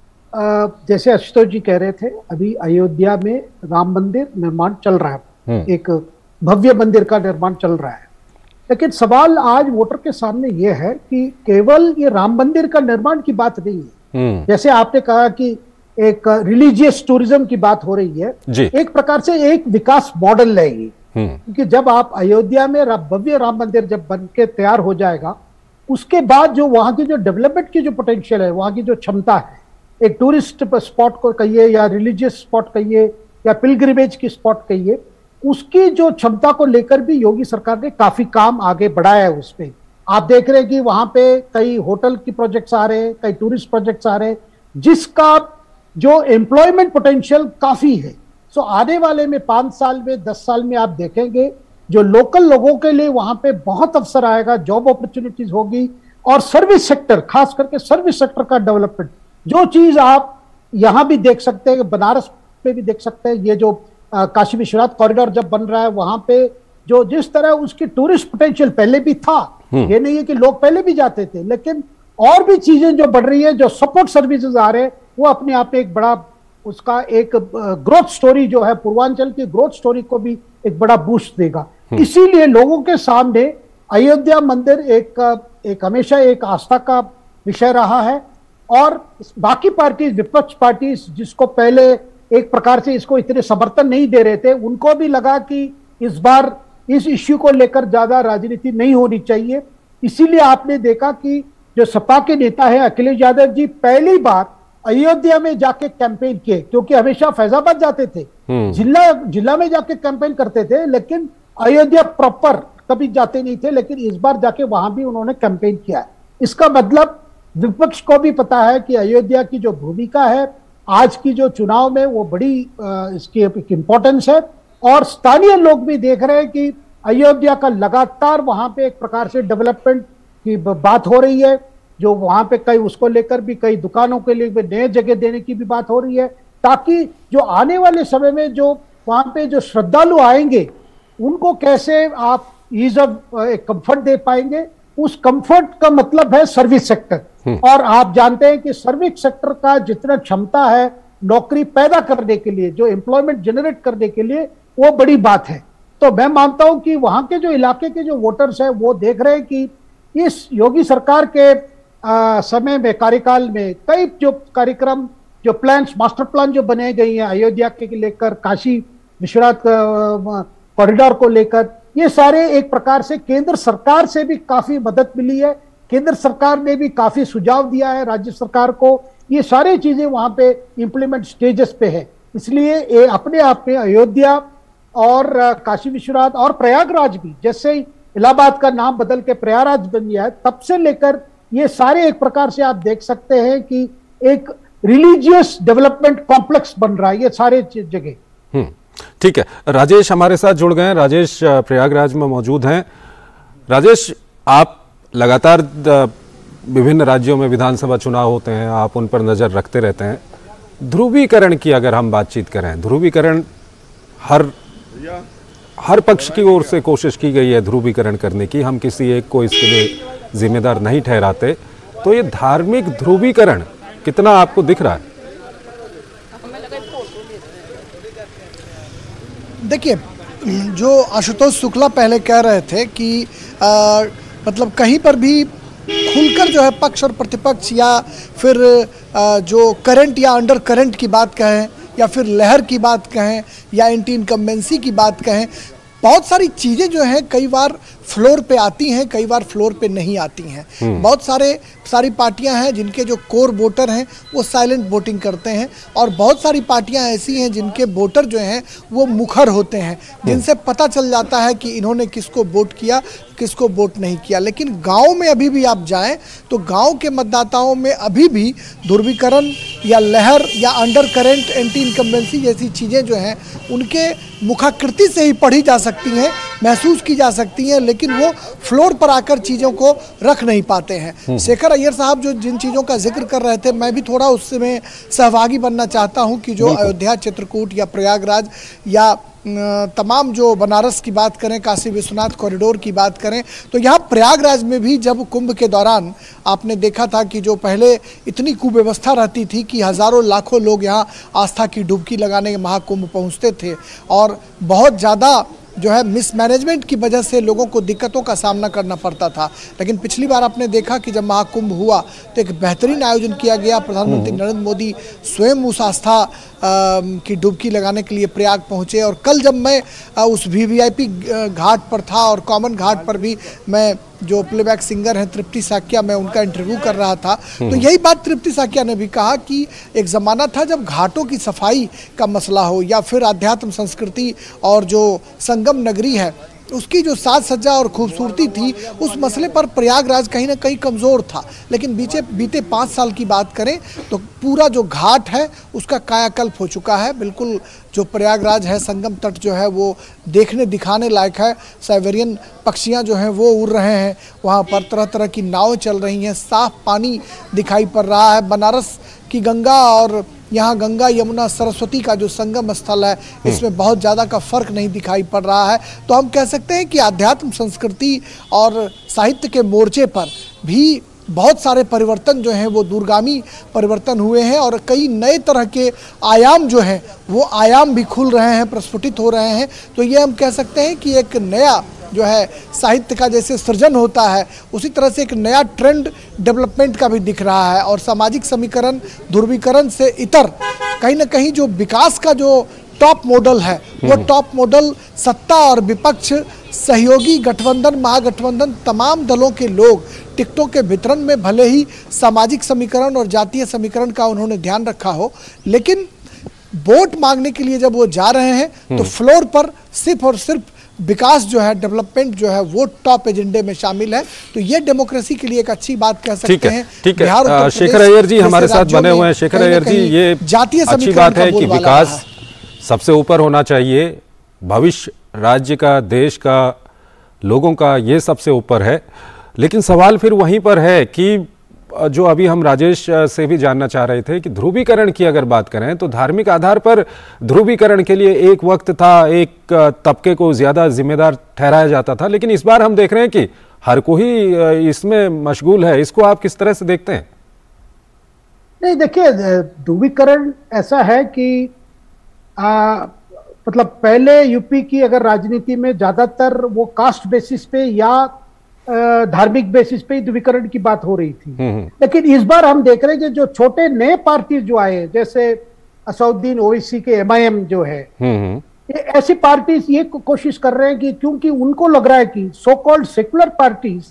जैसे आशुतोष जी कह रहे थे, अभी अयोध्या में राम मंदिर निर्माण चल रहा है, एक भव्य मंदिर का निर्माण चल रहा है। लेकिन सवाल आज वोटर के सामने ये है कि केवल ये राम मंदिर का निर्माण की बात नहीं है। जैसे आपने कहा कि एक रिलीजियस टूरिज्म की बात हो रही है, एक प्रकार से एक विकास मॉडल है ये। क्योंकि जब आप अयोध्या में भव्य राम मंदिर जब बन के तैयार हो जाएगा, उसके बाद जो वहां की जो डेवलपमेंट की जो पोटेंशियल है, वहां की जो क्षमता है, एक टूरिस्ट स्पॉट को कहिए या रिलीजियस स्पॉट कहिए या पिलग्रिमेज की स्पॉट कहिए, उसकी जो क्षमता को लेकर भी योगी सरकार ने काफी काम आगे बढ़ाया है। उसमें आप देख रहे हैं कि वहां पे कई होटल की प्रोजेक्ट्स आ रहे हैं, कई टूरिस्ट प्रोजेक्ट्स आ रहे हैं, जिसका जो एम्प्लॉयमेंट पोटेंशियल काफी है। सो आने वाले में 5 साल में 10 साल में आप देखेंगे जो लोकल लोगों के लिए वहां पे बहुत अवसर आएगा, जॉब अपॉर्चुनिटीज होगी, और सर्विस सेक्टर, खास करके सर्विस सेक्टर का डेवलपमेंट, जो चीज आप यहां भी देख सकते हैं, बनारस में भी देख सकते हैं। ये जो काशी विश्वनाथ कॉरिडोर जब बन रहा है, वहां पे जो जिस तरह उसकी टूरिस्ट पोटेंशियल पहले भी था, ये नहीं है कि लोग पहले भी जाते थे, लेकिन और भी चीजें जो बढ़ रही है, जो सपोर्ट सर्विसेज आ रहे हैं, वो अपने आप में एक बड़ा उसका एक ग्रोथ स्टोरी जो है, पूर्वांचल की ग्रोथ स्टोरी को भी एक बड़ा बूस्ट देगा। इसीलिए लोगों के सामने अयोध्या मंदिर एक हमेशा एक आस्था का विषय रहा है। और बाकी पार्टीज, विपक्ष पार्टीज, जिसको पहले एक प्रकार से इसको इतने समर्थन नहीं दे रहे थे, उनको भी लगा कि इस बार इस इश्यू को लेकर ज्यादा राजनीति नहीं होनी चाहिए। इसीलिए आपने देखा कि जो सपा के नेता है अखिलेश यादव जी, पहली बार अयोध्या में जाके कैंपेन किए, क्योंकि हमेशा फैजाबाद जाते थे, जिला में जाके कैंपेन करते थे, लेकिन अयोध्या प्रॉपर कभी जाते नहीं थे। लेकिन इस बार जाके वहां भी उन्होंने कैंपेन किया है। इसका मतलब विपक्ष को भी पता है कि अयोध्या की जो भूमिका है आज की जो चुनाव में, वो बड़ी इसकी एक इंपॉर्टेंस है। और स्थानीय लोग भी देख रहे हैं कि अयोध्या का लगातार वहां पे एक प्रकार से डेवलपमेंट की बात हो रही है, जो वहां पे कई उसको लेकर भी कई दुकानों के लिए भी नए जगह देने की भी बात हो रही है, ताकि जो आने वाले समय में जो वहां पे जो श्रद्धालु आएंगे उनको कैसे आप ईज ऑफ कंफर्ट दे पाएंगे। उस कंफर्ट का मतलब है सर्विस सेक्टर। और आप जानते हैं कि सर्विस सेक्टर का जितना क्षमता है नौकरी पैदा करने के लिए, जो एम्प्लॉयमेंट जनरेट करने के लिए, वो बड़ी बात है। तो मैं मानता हूं कि वहां के जो इलाके के जो वोटर्स हैं वो देख रहे हैं कि इस योगी सरकार के समय में, कार्यकाल में, कई जो कार्यक्रम, जो प्लान्स, मास्टर प्लान जो बने गई हैं अयोध्या के लेकर, काशी विश्वनाथ कॉरिडोर को लेकर, ये सारे एक प्रकार से केंद्र सरकार से भी काफी मदद मिली है। केंद्र सरकार ने भी काफी सुझाव दिया है राज्य सरकार को। ये सारी चीजें वहां पे इंप्लीमेंट स्टेजेस पे है। इसलिए ये अपने आप में अयोध्या और काशी विश्वनाथ और प्रयागराज भी, जैसे इलाहाबाद का नाम बदल के प्रयागराज बन गया है, तब से लेकर ये सारे एक प्रकार से आप देख सकते हैं कि एक रिलीजियस डेवलपमेंट कॉम्प्लेक्स बन रहा है ये सारे जगह। ठीक है, राजेश हमारे साथ जुड़ गए हैं। राजेश प्रयागराज में मौजूद हैं। राजेश, आप लगातार विभिन्न राज्यों में विधानसभा चुनाव होते हैं, आप उन पर नजर रखते रहते हैं। ध्रुवीकरण की अगर हम बातचीत करें, ध्रुवीकरण हर पक्ष की ओर से कोशिश की गई है ध्रुवीकरण करने की, हम किसी एक को इसके लिए जिम्मेदार नहीं ठहराते, तो ये धार्मिक ध्रुवीकरण कितना आपको दिख रहा है? देखिए, जो आशुतोष शुक्ला पहले कह रहे थे कि मतलब कहीं पर भी खुलकर जो है पक्ष और प्रतिपक्ष या फिर जो करंट या अंडर करंट की बात कहें या फिर लहर की बात कहें या एंटी इनकम्बेंसी की बात कहें, बहुत सारी चीज़ें जो हैं कई बार फ्लोर पे आती हैं, कई बार फ्लोर पे नहीं आती हैं। बहुत सारी पार्टियां हैं जिनके जो कोर वोटर हैं वो साइलेंट वोटिंग करते हैं, और बहुत सारी पार्टियां ऐसी हैं जिनके वोटर जो हैं वो मुखर होते हैं, जिनसे पता चल जाता है कि इन्होंने किसको वोट किया, किसको वोट नहीं किया। लेकिन गांव में अभी भी आप जाएं तो गांव के मतदाताओं में अभी भी ध्रुवीकरण या लहर या अंडर करेंट, एंटी इनकम्बेंसी जैसी चीज़ें जो हैं उनके मुखाकृति से ही पढ़ी जा सकती हैं, महसूस की जा सकती हैं, लेकिन वो फ्लोर पर आकर चीज़ों को रख नहीं पाते हैं। शेखर अय्यर साहब जो जिन चीज़ों का जिक्र कर रहे थे, मैं भी थोड़ा उसमें सहभागी बनना चाहता हूं कि जो अयोध्या, चित्रकूट या प्रयागराज या तमाम जो बनारस की बात करें, काशी विश्वनाथ कॉरिडोर की बात करें, तो यहाँ प्रयागराज में भी जब कुंभ के दौरान आपने देखा था कि जो पहले इतनी कुव्यवस्था रहती थी कि हज़ारों लाखों लोग यहाँ आस्था की डुबकी लगाने महाकुंभ पहुँचते थे, और बहुत ज़्यादा जो है मिसमैनेजमेंट की वजह से लोगों को दिक्कतों का सामना करना पड़ता था। लेकिन पिछली बार आपने देखा कि जब महाकुंभ हुआ तो एक बेहतरीन आयोजन किया गया। प्रधानमंत्री नरेंद्र मोदी स्वयं उस आस्था की डुबकी लगाने के लिए प्रयाग पहुंचे, और कल जब मैं उस वीवीआईपी घाट पर था और कॉमन घाट पर भी मैं जो प्लेबैक सिंगर हैं तृप्ति साकिया, मैं उनका इंटरव्यू कर रहा था, तो यही बात तृप्ति साकिया ने भी कहा कि एक ज़माना था जब घाटों की सफाई का मसला हो या फिर अध्यात्म संस्कृति और जो संगम नगरी है उसकी जो साज सज्जा और खूबसूरती थी, उस मसले पर प्रयागराज कहीं ना कहीं कमज़ोर था। लेकिन बीते 5 साल की बात करें तो पूरा जो घाट है उसका कायाकल्प हो चुका है। बिल्कुल जो प्रयागराज है, संगम तट जो है वो देखने दिखाने लायक है। साइबेरियन पक्षियां जो हैं वो उड़ रहे हैं, वहाँ पर तरह तरह की नावें चल रही हैं, साफ पानी दिखाई पड़ रहा है। बनारस की गंगा और यहाँ गंगा यमुना सरस्वती का जो संगम स्थल है, इसमें बहुत ज़्यादा का फर्क नहीं दिखाई पड़ रहा है। तो हम कह सकते हैं कि आध्यात्म, संस्कृति और साहित्य के मोर्चे पर भी बहुत सारे परिवर्तन जो हैं वो दूरगामी परिवर्तन हुए हैं, और कई नए तरह के आयाम जो हैं वो आयाम भी खुल रहे हैं, प्रस्फुटित हो रहे हैं। तो ये हम कह सकते हैं कि एक नया जो है साहित्य का जैसे सृजन होता है, उसी तरह से एक नया ट्रेंड डेवलपमेंट का भी दिख रहा है। और सामाजिक समीकरण, ध्रुवीकरण से इतर कहीं ना कहीं जो विकास का जो टॉप मॉडल है, वो टॉप मॉडल सत्ता और विपक्ष, सहयोगी गठबंधन, महागठबंधन, तमाम दलों के लोग टिकटों के वितरण में भले ही सामाजिक समीकरण और जातीय समीकरण का उन्होंने ध्यान रखा हो, लेकिन वोट मांगने के लिए जब वो जा रहे हैं तो फ्लोर पर सिर्फ और सिर्फ विकास जो है, डेवलपमेंट जो है, वो टॉप एजेंडे में शामिल है। तो ये डेमोक्रेसी के लिए एक अच्छी बात कह सकते हैं। ठीक है, शेखर अय्यर जी हमारे साथ बने हुए हैं। शेखर अय्यर जी, ये जातीय अच्छी बात है कि विकास सबसे ऊपर होना चाहिए, भविष्य राज्य का, देश का, लोगों का, ये सबसे ऊपर है। लेकिन सवाल फिर वहीं पर है कि जो अभी हम राजेश से भी जानना चाह रहे थे कि ध्रुवीकरण की अगर बात करें तो धार्मिक आधार पर ध्रुवीकरण के लिए एक वक्त था, एक तबके को ज्यादा जिम्मेदार ठहराया जाता था, लेकिन इस बार हम देख रहे हैं कि हर कोई इसमें मशगूल है। इसको आप किस तरह से देखते हैं? नहीं, देखिए, ध्रुवीकरण ऐसा है कि मतलब पहले यूपी की अगर राजनीति में ज्यादातर वो कास्ट बेसिस पे या धार्मिक बेसिस पे ध्रुवीकरण की बात हो रही थी। लेकिन इस बार हम देख रहे हैं कि जो छोटे नए पार्टी जो आए, जैसे असउद्दीन ओवैसी के एमआईएम जो है, ऐसी पार्टीज ये कोशिश कर रहे हैं कि क्योंकि उनको लग रहा है कि सो कॉल्ड सेकुलर पार्टीज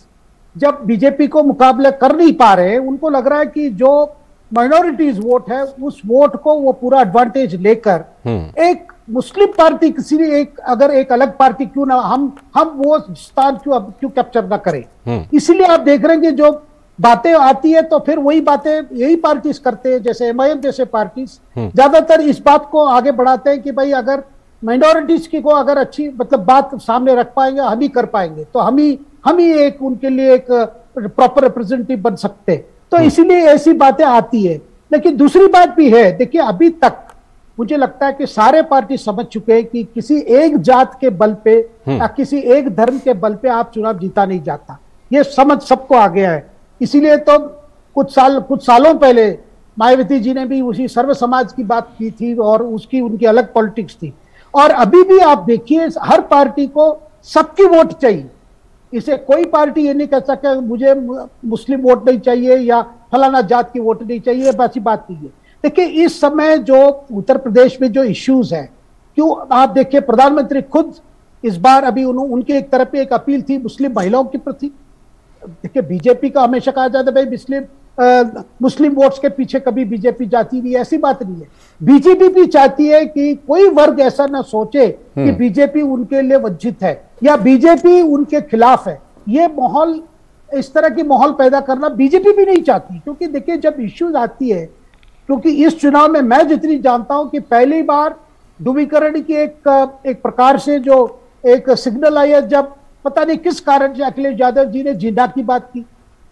जब बीजेपी को मुकाबला कर नहीं पा रहे, उनको लग रहा है कि जो माइनॉरिटीज वोट है उस वोट को वो पूरा एडवांटेज लेकर एक मुस्लिम पार्टी किसी एक अगर एक अलग पार्टी क्यों ना हम वो स्थान क्यों कैप्चर ना करें। इसलिए आप देख रहे हैं कि जो बातें आती है तो फिर वही बातें यही पार्टीज करते हैं, जैसे एमआईएम जैसे पार्टीज ज्यादातर इस बात को आगे बढ़ाते हैं कि भाई अगर माइनॉरिटीज की को अगर अच्छी मतलब बात सामने रख पाएंगे, हम ही कर पाएंगे, तो हम ही एक उनके लिए एक प्रॉपर रिप्रेजेंटेटिव बन सकते। तो इसीलिए ऐसी बातें आती है। लेकिन दूसरी बात भी है, देखिए अभी तक मुझे लगता है कि सारे पार्टी समझ चुके हैं कि किसी एक जात के बल पे या किसी एक धर्म के बल पे आप चुनाव जीता नहीं जाता, ये समझ सबको आ गया है। इसीलिए तो कुछ सालों पहले मायावती जी ने भी उसी सर्व समाज की बात की थी और उनकी अलग पॉलिटिक्स थी। और अभी भी आप देखिए हर पार्टी को सबकी वोट चाहिए, इसे कोई पार्टी ये नहीं कह सकता मुझे मुस्लिम वोट नहीं चाहिए या फलाना जात की वोट नहीं चाहिए, ऐसी बात नहीं है। देखिए इस समय जो उत्तर प्रदेश में जो इश्यूज है, क्यों आप देखिए प्रधानमंत्री खुद इस बार अभी उनके एक तरफ एक अपील थी मुस्लिम महिलाओं के प्रति। देखिए बीजेपी का हमेशा कहा जाता है भाई मुस्लिम वोट्स के पीछे कभी बीजेपी जाती नहीं, ऐसी बात नहीं है। बीजेपी भी चाहती है कि कोई वर्ग ऐसा ना सोचे कि बीजेपी उनके लिए वंचित है या बीजेपी उनके खिलाफ है। ये माहौल, इस तरह की माहौल पैदा करना बीजेपी भी नहीं चाहती, क्योंकि देखिए जब इश्यूज आती है, क्योंकि इस चुनाव में मैं जितनी जानता हूं कि पहली बार ध्रुवीकरण की एक प्रकार से जो एक सिग्नल आई है, जब पता नहीं किस कारण से अखिलेश यादव जी ने जिन्ना की बात की,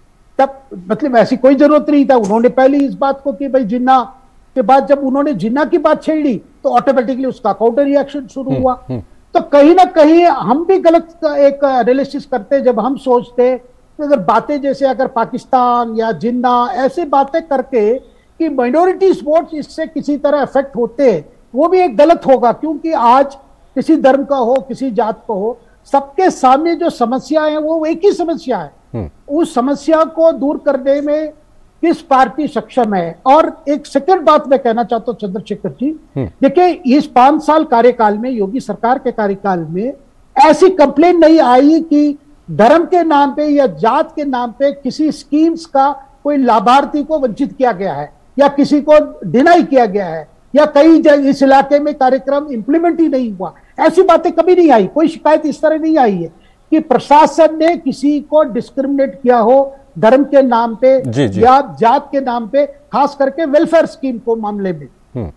तब मतलब ऐसी कोई जरूरत नहीं था, उन्होंने पहले इस बात को कि भाई जिन्ना के बाद जब उन्होंने जिन्ना की बात छेड़ी तो ऑटोमेटिकली उसका काउंटर रिएक्शन शुरू हुआ। तो कहीं ना कहीं हम भी गलत एक एनालिसिस करते जब हम सोचते अगर बातें जैसे अगर पाकिस्तान या जिन्ना ऐसे बातें करके कि माइनॉरिटीज वोट इससे किसी तरह इफेक्ट होते, वो भी एक गलत होगा। क्योंकि आज किसी धर्म का हो किसी जात का हो, सबके सामने जो समस्या है वो एक ही समस्या है। उस समस्या को दूर करने में किस पार्टी सक्षम है। और एक सेकंड बात मैं कहना चाहता हूं चंद्रशेखर जी, देखिए इस 5 साल कार्यकाल में योगी सरकार के कार्यकाल में ऐसी कंप्लेन नहीं आई कि धर्म के नाम पे या जात के नाम पे किसी स्कीम्स का कोई लाभार्थी को वंचित किया गया है या किसी को डिनाई किया गया है या कई इस इलाके में कार्यक्रम इंप्लीमेंट ही नहीं हुआ, ऐसी बातें कभी नहीं आई। कोई शिकायत इस तरह नहीं आई है कि प्रशासन ने किसी को डिस्क्रिमिनेट किया हो धर्म के नाम पे या जात के नाम पे, खास करके वेलफेयर स्कीम को मामले में।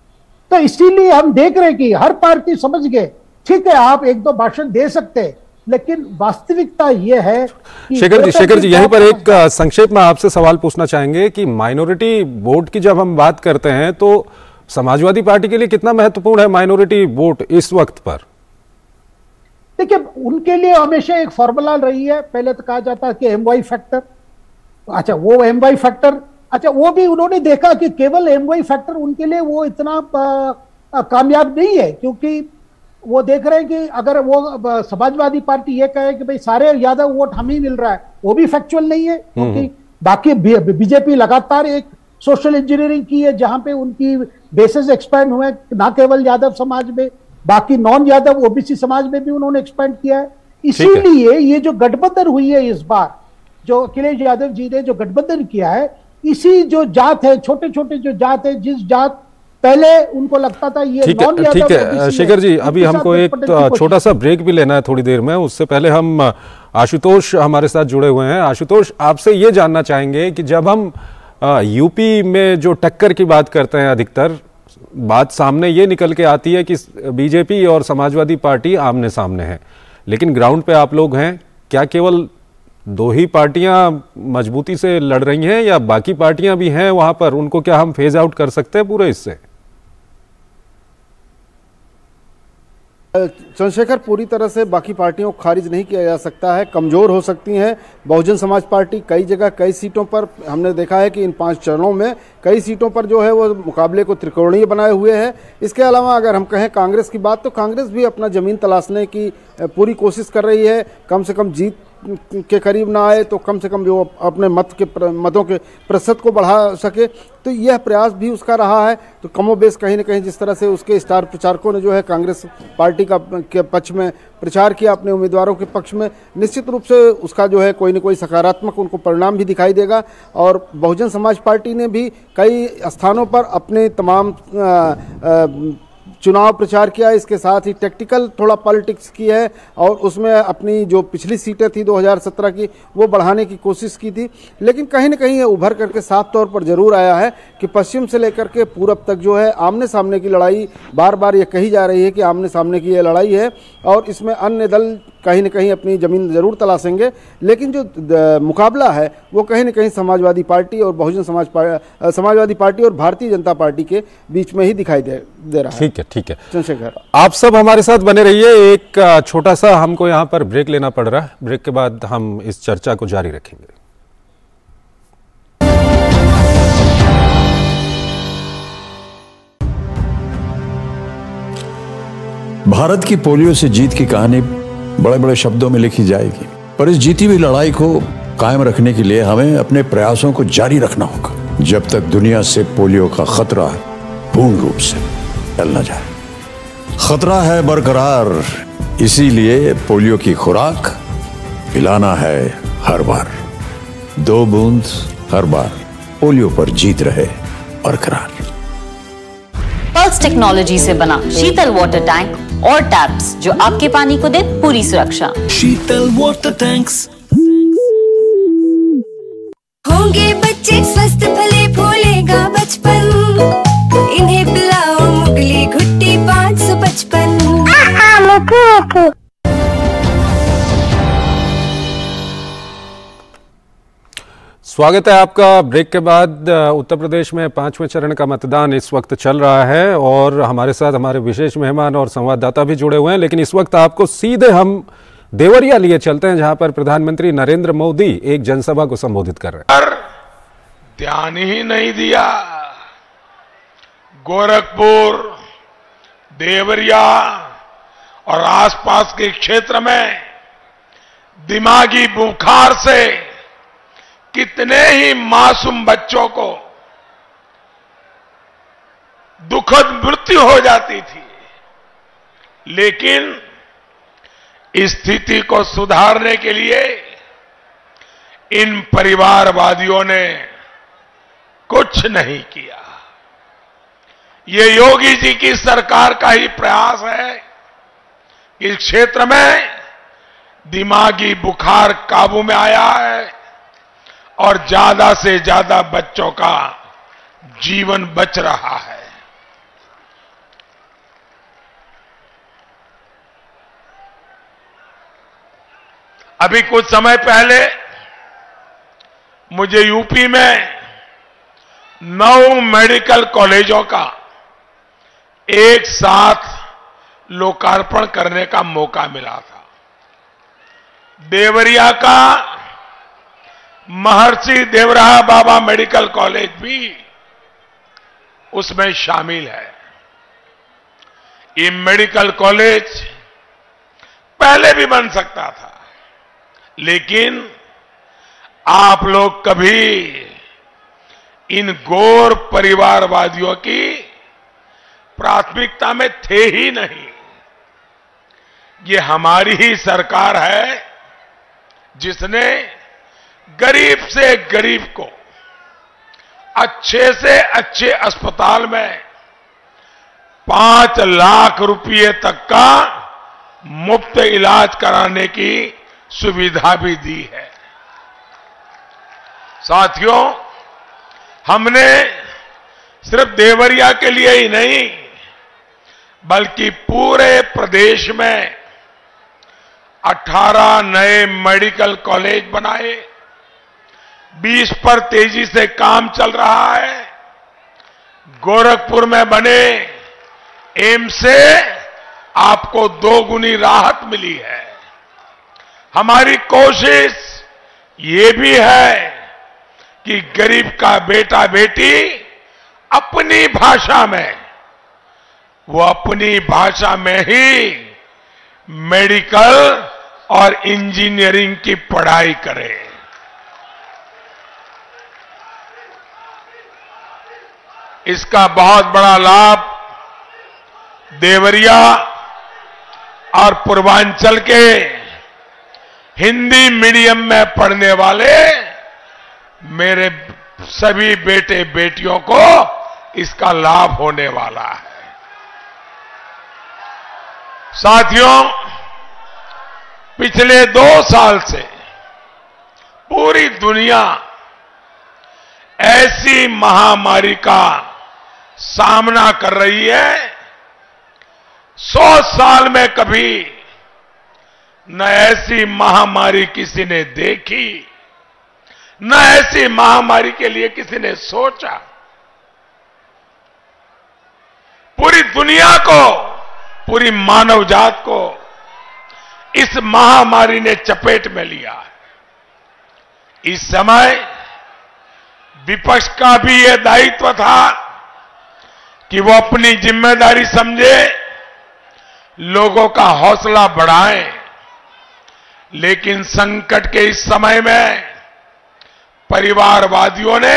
तो इसीलिए हम देख रहे हैं कि हर पार्टी समझ गए, ठीक है आप एक दो भाषण दे सकते हैं, लेकिन वास्तविकता यह है कि शेखर जी यहीं पर एक संक्षेप में आपसे सवाल पूछना चाहेंगे कि माइनॉरिटी वोट की जब हम बात करते हैं तो समाजवादी पार्टी के लिए कितना महत्वपूर्ण है माइनॉरिटी वोट इस वक्त पर? देखिए उनके लिए हमेशा एक फॉर्मूला रही है, पहले तो कहा जाता है कि एमवाई फैक्टर। अच्छा वो एमवाई फैक्टर, अच्छा वो भी उन्होंने देखा कि केवल एमवाई फैक्टर उनके लिए वो इतना कामयाब नहीं है, क्योंकि वो देख रहे हैं कि अगर वो समाजवादी पार्टी ये कहे कि भाई सारे यादव वोट हम ही मिल रहा है, वो भी फैक्चुअल नहीं है। क्योंकि बाकी बीजेपी लगातार एक सोशल इंजीनियरिंग की है जहां पे उनकी बेसिस एक्सपैंड हुए, ना केवल यादव समाज में, बाकी नॉन यादव ओबीसी समाज में भी उन्होंने एक्सपैंड किया है। इसीलिए ये जो गठबंधन हुई है इस बार, जो अखिलेश यादव जी ने जो गठबंधन किया है, इसी जो जात है, छोटे छोटे जो जात है, जिस जात पहले उनको लगता था ये नॉन यादव। ठीक है शेखर जी, अभी हमको एक छोटा सा ब्रेक भी लेना है थोड़ी देर में, उससे पहले हम आशुतोष हमारे साथ जुड़े हुए हैं। आशुतोष आपसे ये जानना चाहेंगे कि जब हम यूपी में जो टक्कर की बात करते हैं, अधिकतर बात सामने ये निकल के आती है कि बीजेपी और समाजवादी पार्टी आमने सामने है, लेकिन ग्राउंड पे आप लोग हैं, क्या केवल दो ही पार्टियां मजबूती से लड़ रही हैं या बाकी पार्टियां भी हैं वहां पर, उनको क्या हम फेज आउट कर सकते हैं पूरे इससे? चंद्रशेखर, पूरी तरह से बाकी पार्टियों को खारिज नहीं किया जा सकता है, कमज़ोर हो सकती हैं। बहुजन समाज पार्टी कई जगह कई सीटों पर हमने देखा है कि इन 5 चरणों में कई सीटों पर जो है वो मुकाबले को त्रिकोणीय बनाए हुए है। इसके अलावा अगर हम कहें कांग्रेस की बात, तो कांग्रेस भी अपना ज़मीन तलाशने की पूरी कोशिश कर रही है, कम से कम जीत के करीब ना आए तो कम से कम जो अपने मतों के प्रतिशत को बढ़ा सके, तो यह प्रयास भी उसका रहा है। तो कमोबेश कहीं ना कहीं जिस तरह से उसके स्टार प्रचारकों ने जो है कांग्रेस पार्टी के पक्ष में प्रचार किया, अपने उम्मीदवारों के पक्ष में, निश्चित रूप से उसका जो है कोई न कोई सकारात्मक उनको परिणाम भी दिखाई देगा। और बहुजन समाज पार्टी ने भी कई स्थानों पर अपने तमाम चुनाव प्रचार किया, इसके साथ ही टैक्टिकल थोड़ा पॉलिटिक्स की है और उसमें अपनी जो पिछली सीटें थी 2017 की वो बढ़ाने की कोशिश की थी। लेकिन कहीं ना कहीं ये उभर करके साफ तौर पर जरूर आया है कि पश्चिम से लेकर के पूरब तक जो है आमने सामने की लड़ाई, बार बार ये कही जा रही है कि आमने सामने की ये लड़ाई है और इसमें अन्य दल कहीं ना कहीं अपनी जमीन जरूर तलाशेंगे, लेकिन जो मुकाबला है वो कहीं ना कहीं समाजवादी पार्टी और समाजवादी पार्टी और भारतीय जनता पार्टी के बीच में ही दिखाई दे रहा है। ठीक है चंद्रशेखर, आप सब हमारे साथ बने रहिए। एक छोटा सा हमको यहाँ पर ब्रेक लेना पड़ रहा है, ब्रेक के बाद हम इस चर्चा को जारी रखेंगे। भारत की पोलियो से जीत की कहानी बड़े बड़े शब्दों में लिखी जाएगी, पर इस जीती हुई लड़ाई को कायम रखने के लिए हमें अपने प्रयासों को जारी रखना होगा जब तक दुनिया से पोलियो का खतरा पूर्ण रूप से टल न जाए। खतरा है बरकरार, इसीलिए पोलियो की खुराक पिलाना है हर बार। 2 बूंद हर बार, पोलियो पर जीत रहे बरकरार। पल्स टेक्नोलॉजी से बना शीतल वाटर टैंक और टैप्स जो आपके पानी को दे पूरी सुरक्षा। Sheetal water tanks. होंगे बच्चे स्वस्थ, फले फूलेगा बचपन, इन्हें पिलाओ मुगली घुट्टी 555। स्वागत है आपका। ब्रेक के बाद उत्तर प्रदेश में 5वें चरण का मतदान इस वक्त चल रहा है और हमारे साथ हमारे विशेष मेहमान और संवाददाता भी जुड़े हुए हैं। लेकिन इस वक्त आपको सीधे हम देवरिया लिए चलते हैं, जहां पर प्रधानमंत्री नरेंद्र मोदी एक जनसभा को संबोधित कर रहे हैं। ध्यान ही नहीं दिया। गोरखपुर, देवरिया और आसपास के क्षेत्र में दिमागी बुखार से कितने ही मासूम बच्चों को दुखद मृत्यु हो जाती थी, लेकिन इस स्थिति को सुधारने के लिए इन परिवारवादियों ने कुछ नहीं किया। ये योगी जी की सरकार का ही प्रयास है कि इस क्षेत्र में दिमागी बुखार काबू में आया है और ज्यादा से ज्यादा बच्चों का जीवन बच रहा है। अभी कुछ समय पहले मुझे यूपी में 9 मेडिकल कॉलेजों का एक साथ लोकार्पण करने का मौका मिला था। देवरिया का महर्षि देवराहा बाबा मेडिकल कॉलेज भी उसमें शामिल है। ये मेडिकल कॉलेज पहले भी बन सकता था, लेकिन आप लोग कभी इन गौर परिवारवादियों की प्राथमिकता में थे ही नहीं। ये हमारी ही सरकार है जिसने गरीब से गरीब को अच्छे से अच्छे अस्पताल में 5 लाख रुपए तक का मुफ्त इलाज कराने की सुविधा भी दी है। साथियों, हमने सिर्फ देवरिया के लिए ही नहीं बल्कि पूरे प्रदेश में 18 नए मेडिकल कॉलेज बनाए। 20 पर तेजी से काम चल रहा है। गोरखपुर में बने एम्स से आपको 2 गुनी राहत मिली है। हमारी कोशिश ये भी है कि गरीब का बेटा बेटी अपनी भाषा में, वो अपनी भाषा में ही मेडिकल और इंजीनियरिंग की पढ़ाई करें। इसका बहुत बड़ा लाभ देवरिया और पूर्वांचल के हिंदी मीडियम में पढ़ने वाले मेरे सभी बेटे बेटियों को इसका लाभ होने वाला है। साथियों, पिछले 2 साल से पूरी दुनिया ऐसी महामारी का सामना कर रही है 100 साल में कभी न ऐसी महामारी किसी ने देखी, न ऐसी महामारी के लिए किसी ने सोचा। पूरी दुनिया को, पूरी मानव जात को इस महामारी ने चपेट में लिया है। इस समय विपक्ष का भी यह दायित्व था कि वो अपनी जिम्मेदारी समझे, लोगों का हौसला बढ़ाएं। लेकिन संकट के इस समय में परिवारवादियों ने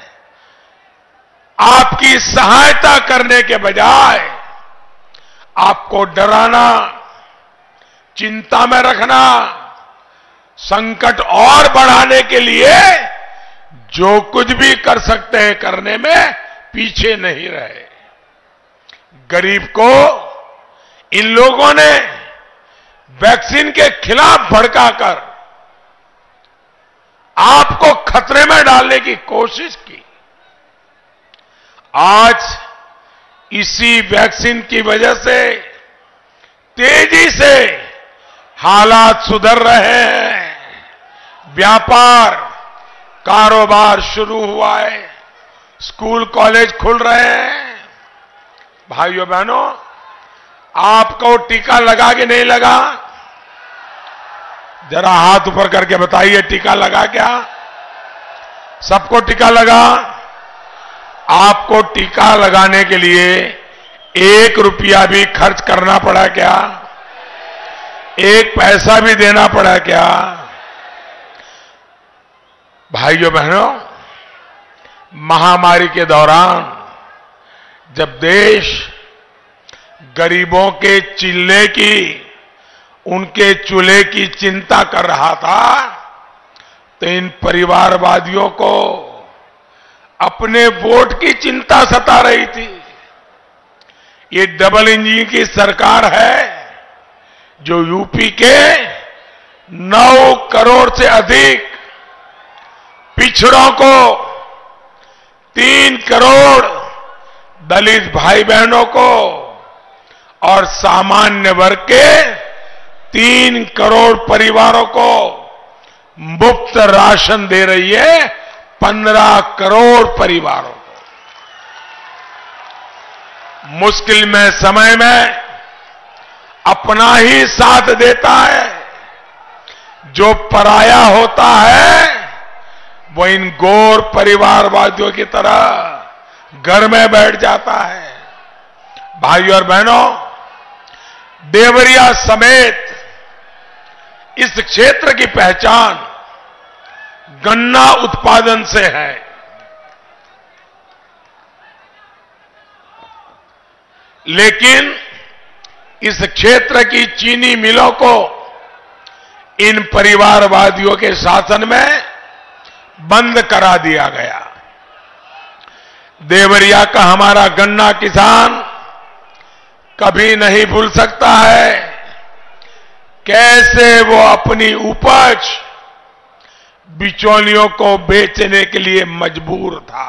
आपकी सहायता करने के बजाय आपको डराना, चिंता में रखना, संकट और बढ़ाने के लिए जो कुछ भी कर सकते हैं करने में पीछे नहीं रहे। गरीब को इन लोगों ने वैक्सीन के खिलाफ भड़काकर आपको खतरे में डालने की कोशिश की। आज इसी वैक्सीन की वजह से तेजी से हालात सुधर रहे हैं, व्यापार कारोबार शुरू हुआ है, स्कूल कॉलेज खुल रहे हैं। भाइयों बहनों, आपको टीका लगा कि नहीं लगा? जरा हाथ ऊपर करके बताइए, टीका लगा क्या? सबको टीका लगा? आपको टीका लगाने के लिए 1 रुपया भी खर्च करना पड़ा क्या? 1 पैसा भी देना पड़ा क्या? भाइयों बहनों, महामारी के दौरान जब देश गरीबों के चिल्ले की, उनके चूल्हे की चिंता कर रहा था, तो इन परिवारवादियों को अपने वोट की चिंता सता रही थी। ये डबल इंजन की सरकार है जो यूपी के 9 करोड़ से अधिक पिछड़ों को, 3 करोड़ दलित भाई बहनों को और सामान्य वर्ग के 3 करोड़ परिवारों को मुफ्त राशन दे रही है, 15 करोड़ परिवारों को। मुश्किल में समय में अपना ही साथ देता है। जो पराया होता है वो इन गौर परिवारवादियों की तरह घर में बैठ जाता है। भाइयों और बहनों, देवरिया समेत इस क्षेत्र की पहचान गन्ना उत्पादन से है। लेकिन इस क्षेत्र की चीनी मिलों को इन परिवारवादियों के शासन में बंद करा दिया गया। देवरिया का हमारा गन्ना किसान कभी नहीं भूल सकता है कैसे वो अपनी उपज बिचौलियों को बेचने के लिए मजबूर था।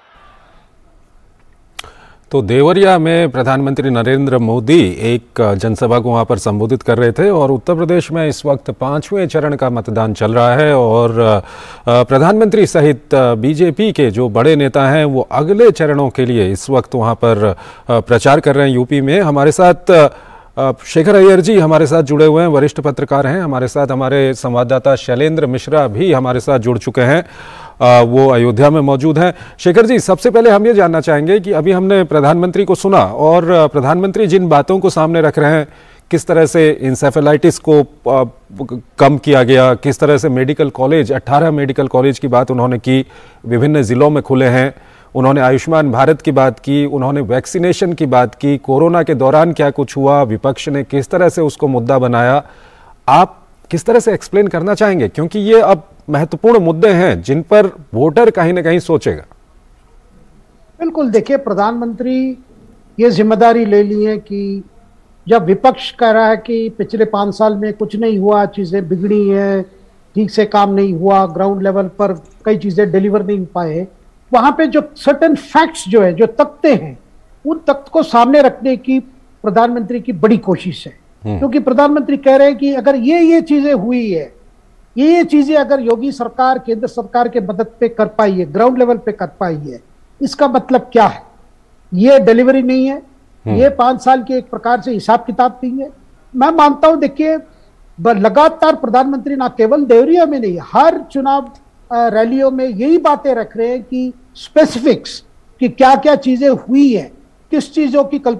तो देवरिया में प्रधानमंत्री नरेंद्र मोदी एक जनसभा को वहां पर संबोधित कर रहे थे और उत्तर प्रदेश में इस वक्त 5वें चरण का मतदान चल रहा है और प्रधानमंत्री सहित बीजेपी के जो बड़े नेता हैं वो अगले चरणों के लिए इस वक्त वहां पर प्रचार कर रहे हैं यूपी में। हमारे साथ शेखर अय्यर जी हमारे साथ जुड़े हुए हैं, वरिष्ठ पत्रकार हैं। हमारे साथ हमारे संवाददाता शैलेंद्र मिश्रा भी हमारे साथ जुड़ चुके हैं, वो अयोध्या में मौजूद हैं। शेखर जी, सबसे पहले हम ये जानना चाहेंगे कि अभी हमने प्रधानमंत्री को सुना और प्रधानमंत्री जिन बातों को सामने रख रहे हैं किस तरह से इंसेफेलाइटिस को कम किया गया, किस तरह से मेडिकल कॉलेज 18 मेडिकल कॉलेज की बात उन्होंने की, विभिन्न ज़िलों में खुले हैं। उन्होंने आयुष्मान भारत की बात की, उन्होंने वैक्सीनेशन की बात की, कोरोना के दौरान क्या कुछ हुआ, विपक्ष ने किस तरह से उसको मुद्दा बनाया। आप किस तरह से एक्सप्लेन करना चाहेंगे, क्योंकि ये अब महत्वपूर्ण मुद्दे हैं जिन पर वोटर कहीं ना कहीं सोचेगा। बिल्कुल, देखिए प्रधानमंत्री ये जिम्मेदारी ले ली है कि जब विपक्ष कह रहा है कि पिछले 5 साल में कुछ नहीं हुआ, चीजें बिगड़ी हैं, ठीक से काम नहीं हुआ, ग्राउंड लेवल पर कई चीजें डिलीवर नहीं पाए, वहां पे जो सर्टेन फैक्ट्स जो है, जो तथ्य हैं, उन तथ्य को सामने रखने की प्रधानमंत्री की बड़ी कोशिश है। क्योंकि प्रधानमंत्री कह रहे हैं कि अगर ये चीजें हुई है, ये चीजें अगर योगी सरकार केंद्र सरकार के मदद पे कर पाई है, ग्राउंड लेवल पे कर पाई है, इसका मतलब क्या है? ये डिलीवरी नहीं है, ये 5 साल के एक प्रकार से हिसाब किताब नहीं है। मैं मानता हूं, देखिए लगातार प्रधानमंत्री ना केवल देवरिया में नहीं, हर चुनाव रैलियों में यही बातें रख रहे हैं कि स्पेसिफिक्स कि क्या क्या चीजें हुई है, किस चीजों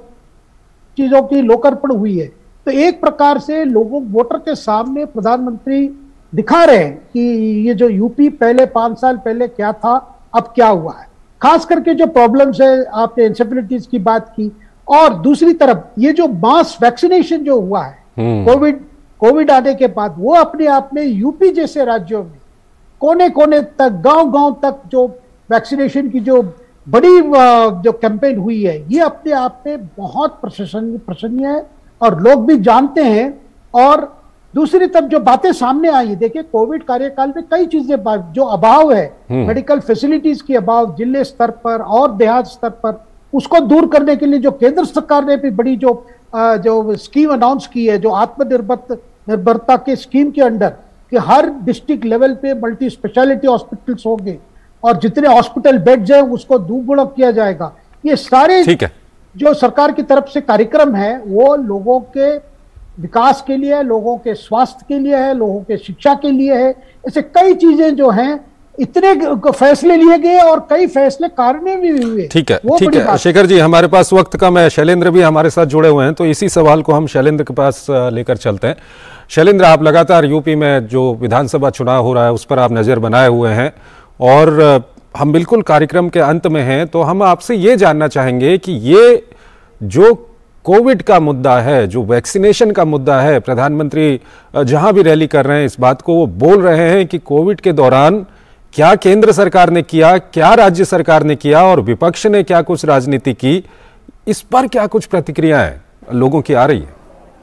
की लोकार्पण हुई है। तो एक प्रकार से लोगों वोटर के सामने प्रधानमंत्री दिखा रहे हैं कि ये जो यूपी पहले 5 साल पहले क्या था, अब क्या हुआ है। खास करके जो प्रॉब्लम्स है, आपने इंसेफेलाइटिस की बात की, और दूसरी तरफ ये जो मास वैक्सीनेशन जो हुआ है कोविड आने के बाद, वो अपने आप में यूपी जैसे राज्यों में कोने कोने तक, गांव-गांव तक जो वैक्सीनेशन की जो बड़ी जो कैंपेन हुई है, ये अपने आप में बहुत प्रशंसनीय है और लोग भी जानते हैं। और दूसरी तरफ जो बातें सामने आई, देखिए कोविड कार्यकाल में कई चीजें जो अभाव है, मेडिकल फैसिलिटीज की अभाव जिले स्तर पर और देहात स्तर पर, उसको दूर करने के लिए जो केंद्र सरकार ने भी बड़ी जो स्कीम अनाउंस की है, जो आत्मनिर्भरता के स्कीम के अंडर कि हर डिस्ट्रिक्ट लेवल पे मल्टी स्पेशलिटी हॉस्पिटल्स होंगे और जितने हॉस्पिटल बेड्स हैं उसको दोगुना किया जाएगा। ये सारे जो सरकार की तरफ से कार्यक्रम है वो लोगों के विकास के लिए है, लोगों के स्वास्थ्य के लिए है, लोगों के शिक्षा के लिए है। ऐसे कई चीजें जो हैं, इतने फैसले लिए गए और कई फैसले कारणीय भी हुए। ठीक है शेखर जी, हमारे पास वक्त कम है, शैलेंद्र भी हमारे साथ जुड़े हुए हैं, तो इसी सवाल को हम शैलेंद्र के पास लेकर चलते हैं। शैलेंद्र, आप लगातार यूपी में जो विधानसभा चुनाव हो रहा है उस पर आप नजर बनाए हुए हैं और हम बिल्कुल कार्यक्रम के अंत में हैं, तो हम आपसे ये जानना चाहेंगे कि ये जो कोविड का मुद्दा है, जो वैक्सीनेशन का मुद्दा है, प्रधानमंत्री जहां भी रैली कर रहे हैं इस बात को वो बोल रहे हैं कि कोविड के दौरान क्या केंद्र सरकार ने किया, क्या राज्य सरकार ने किया और विपक्ष ने क्या कुछ राजनीति की, इस पर क्या कुछ प्रतिक्रियाएं लोगों की आ रही है?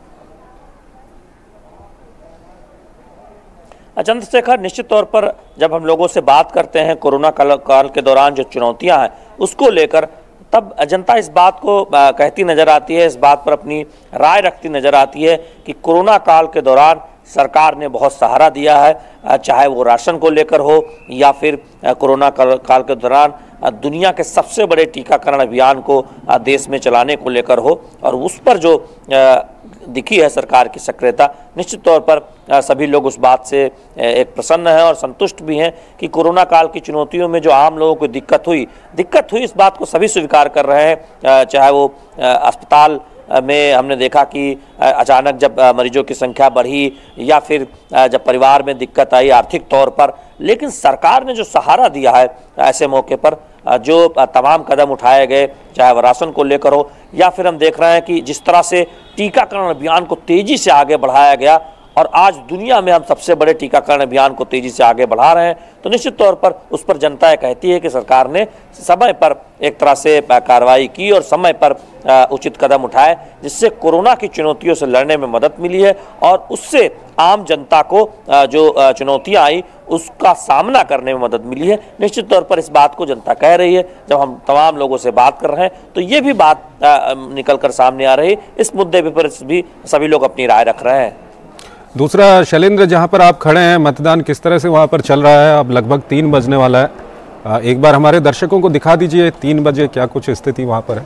चंद्रशेखर, निश्चित तौर पर जब हम लोगों से बात करते हैं कोरोना काल के दौरान जो चुनौतियां हैं उसको लेकर, तब जनता इस बात को कहती नजर आती है, इस बात पर अपनी राय रखती नजर आती है कि कोरोना काल के दौरान सरकार ने बहुत सहारा दिया है, चाहे वो राशन को लेकर हो या फिर कोरोना काल के दौरान दुनिया के सबसे बड़े टीकाकरण अभियान को देश में चलाने को लेकर हो, और उस पर जो दिखी है सरकार की सक्रियता, निश्चित तौर पर सभी लोग उस बात से एक प्रसन्न हैं और संतुष्ट भी हैं कि कोरोना काल की चुनौतियों में जो आम लोगों को दिक्कत हुई इस बात को सभी स्वीकार कर रहे हैं। चाहे वो अस्पताल में हमने देखा कि अचानक जब मरीजों की संख्या बढ़ी या फिर जब परिवार में दिक्कत आई आर्थिक तौर पर, लेकिन सरकार ने जो सहारा दिया है ऐसे मौके पर, जो तमाम कदम उठाए गए, चाहे वह राशन को लेकर हो या फिर हम देख रहे हैं कि जिस तरह से टीकाकरण अभियान को तेजी से आगे बढ़ाया गया और आज दुनिया में हम सबसे बड़े टीकाकरण अभियान को तेजी से आगे बढ़ा रहे हैं, तो निश्चित तौर पर उस पर जनता ये कहती है कि सरकार ने समय पर एक तरह से कार्रवाई की और समय पर उचित कदम उठाए, जिससे कोरोना की चुनौतियों से लड़ने में मदद मिली है और उससे आम जनता को जो चुनौतियां आई उसका सामना करने में मदद मिली है। निश्चित तौर पर इस बात को जनता कह रही है। जब हम तमाम लोगों से बात कर रहे हैं तो ये भी बात निकल कर सामने आ रही है, इस मुद्दे पर भी सभी लोग अपनी राय रख रहे हैं। दूसरा, शैलेंद्र, जहां पर आप खड़े हैं मतदान किस तरह से वहां पर चल रहा है? अब लगभग 3 बजने वाला है, एक बार हमारे दर्शकों को दिखा दीजिए 3 बजे क्या कुछ स्थिति वहां पर है।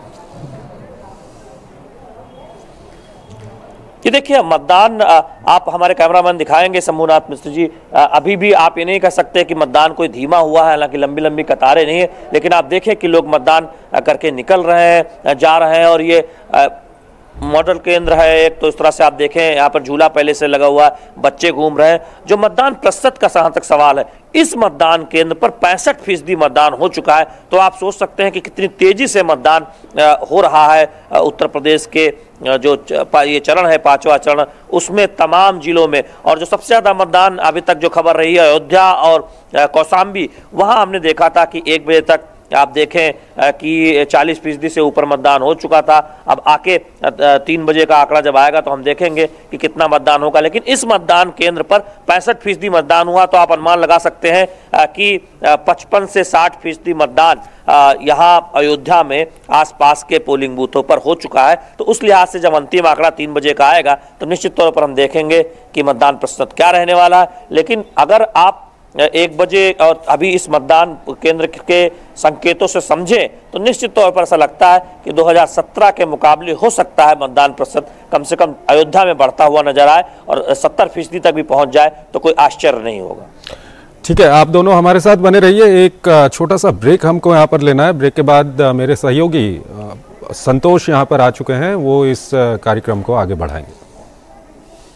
ये देखिए मतदान, आप हमारे कैमरामैन दिखाएंगे शंभुनाथ मिश्र जी, अभी भी आप ये नहीं कह सकते कि मतदान कोई धीमा हुआ है, हालांकि लंबी लंबी कतारें नहीं है, लेकिन आप देखें कि लोग मतदान करके निकल रहे हैं, जा रहे हैं और ये मॉडल केंद्र है एक, तो इस तरह से आप देखें यहाँ पर झूला पहले से लगा हुआ है, बच्चे घूम रहे हैं। जो मतदान प्रतिशत का जहां तक सवाल है, इस मतदान केंद्र पर 65% मतदान हो चुका है। तो आप सोच सकते हैं कि कितनी तेजी से मतदान हो रहा है उत्तर प्रदेश के जो ये चरण है, 5वां चरण, उसमें तमाम जिलों में। और जो सबसे ज्यादा मतदान अभी तक जो खबर रही है अयोध्या और कौशाम्बी, वहां हमने देखा था कि 1 बजे तक आप देखें कि 40% से ऊपर मतदान हो चुका था। अब आके 3 बजे का आंकड़ा जब आएगा तो हम देखेंगे कि कितना मतदान होगा। लेकिन इस मतदान केंद्र पर 65% मतदान हुआ, तो आप अनुमान लगा सकते हैं कि 55 से 60% मतदान यहाँ अयोध्या में आसपास के पोलिंग बूथों पर हो चुका है। तो उस लिहाज से जब अंतिम आंकड़ा 3 बजे का आएगा तो निश्चित तौर पर हम देखेंगे कि मतदान प्रतिशत क्या रहने वाला है। लेकिन अगर आप 1 बजे और अभी इस मतदान केंद्र के संकेतों से समझें तो निश्चित तौर पर ऐसा लगता है कि 2017 के मुकाबले हो सकता है मतदान प्रतिशत कम से कम अयोध्या में बढ़ता हुआ नजर आए और 70% तक भी पहुंच जाए तो कोई आश्चर्य नहीं होगा। ठीक है, आप दोनों हमारे साथ बने रहिए। एक छोटा सा ब्रेक हमको यहाँ पर लेना है। ब्रेक के बाद मेरे सहयोगी संतोष यहाँ पर आ चुके हैं, वो इस कार्यक्रम को आगे बढ़ाएंगे।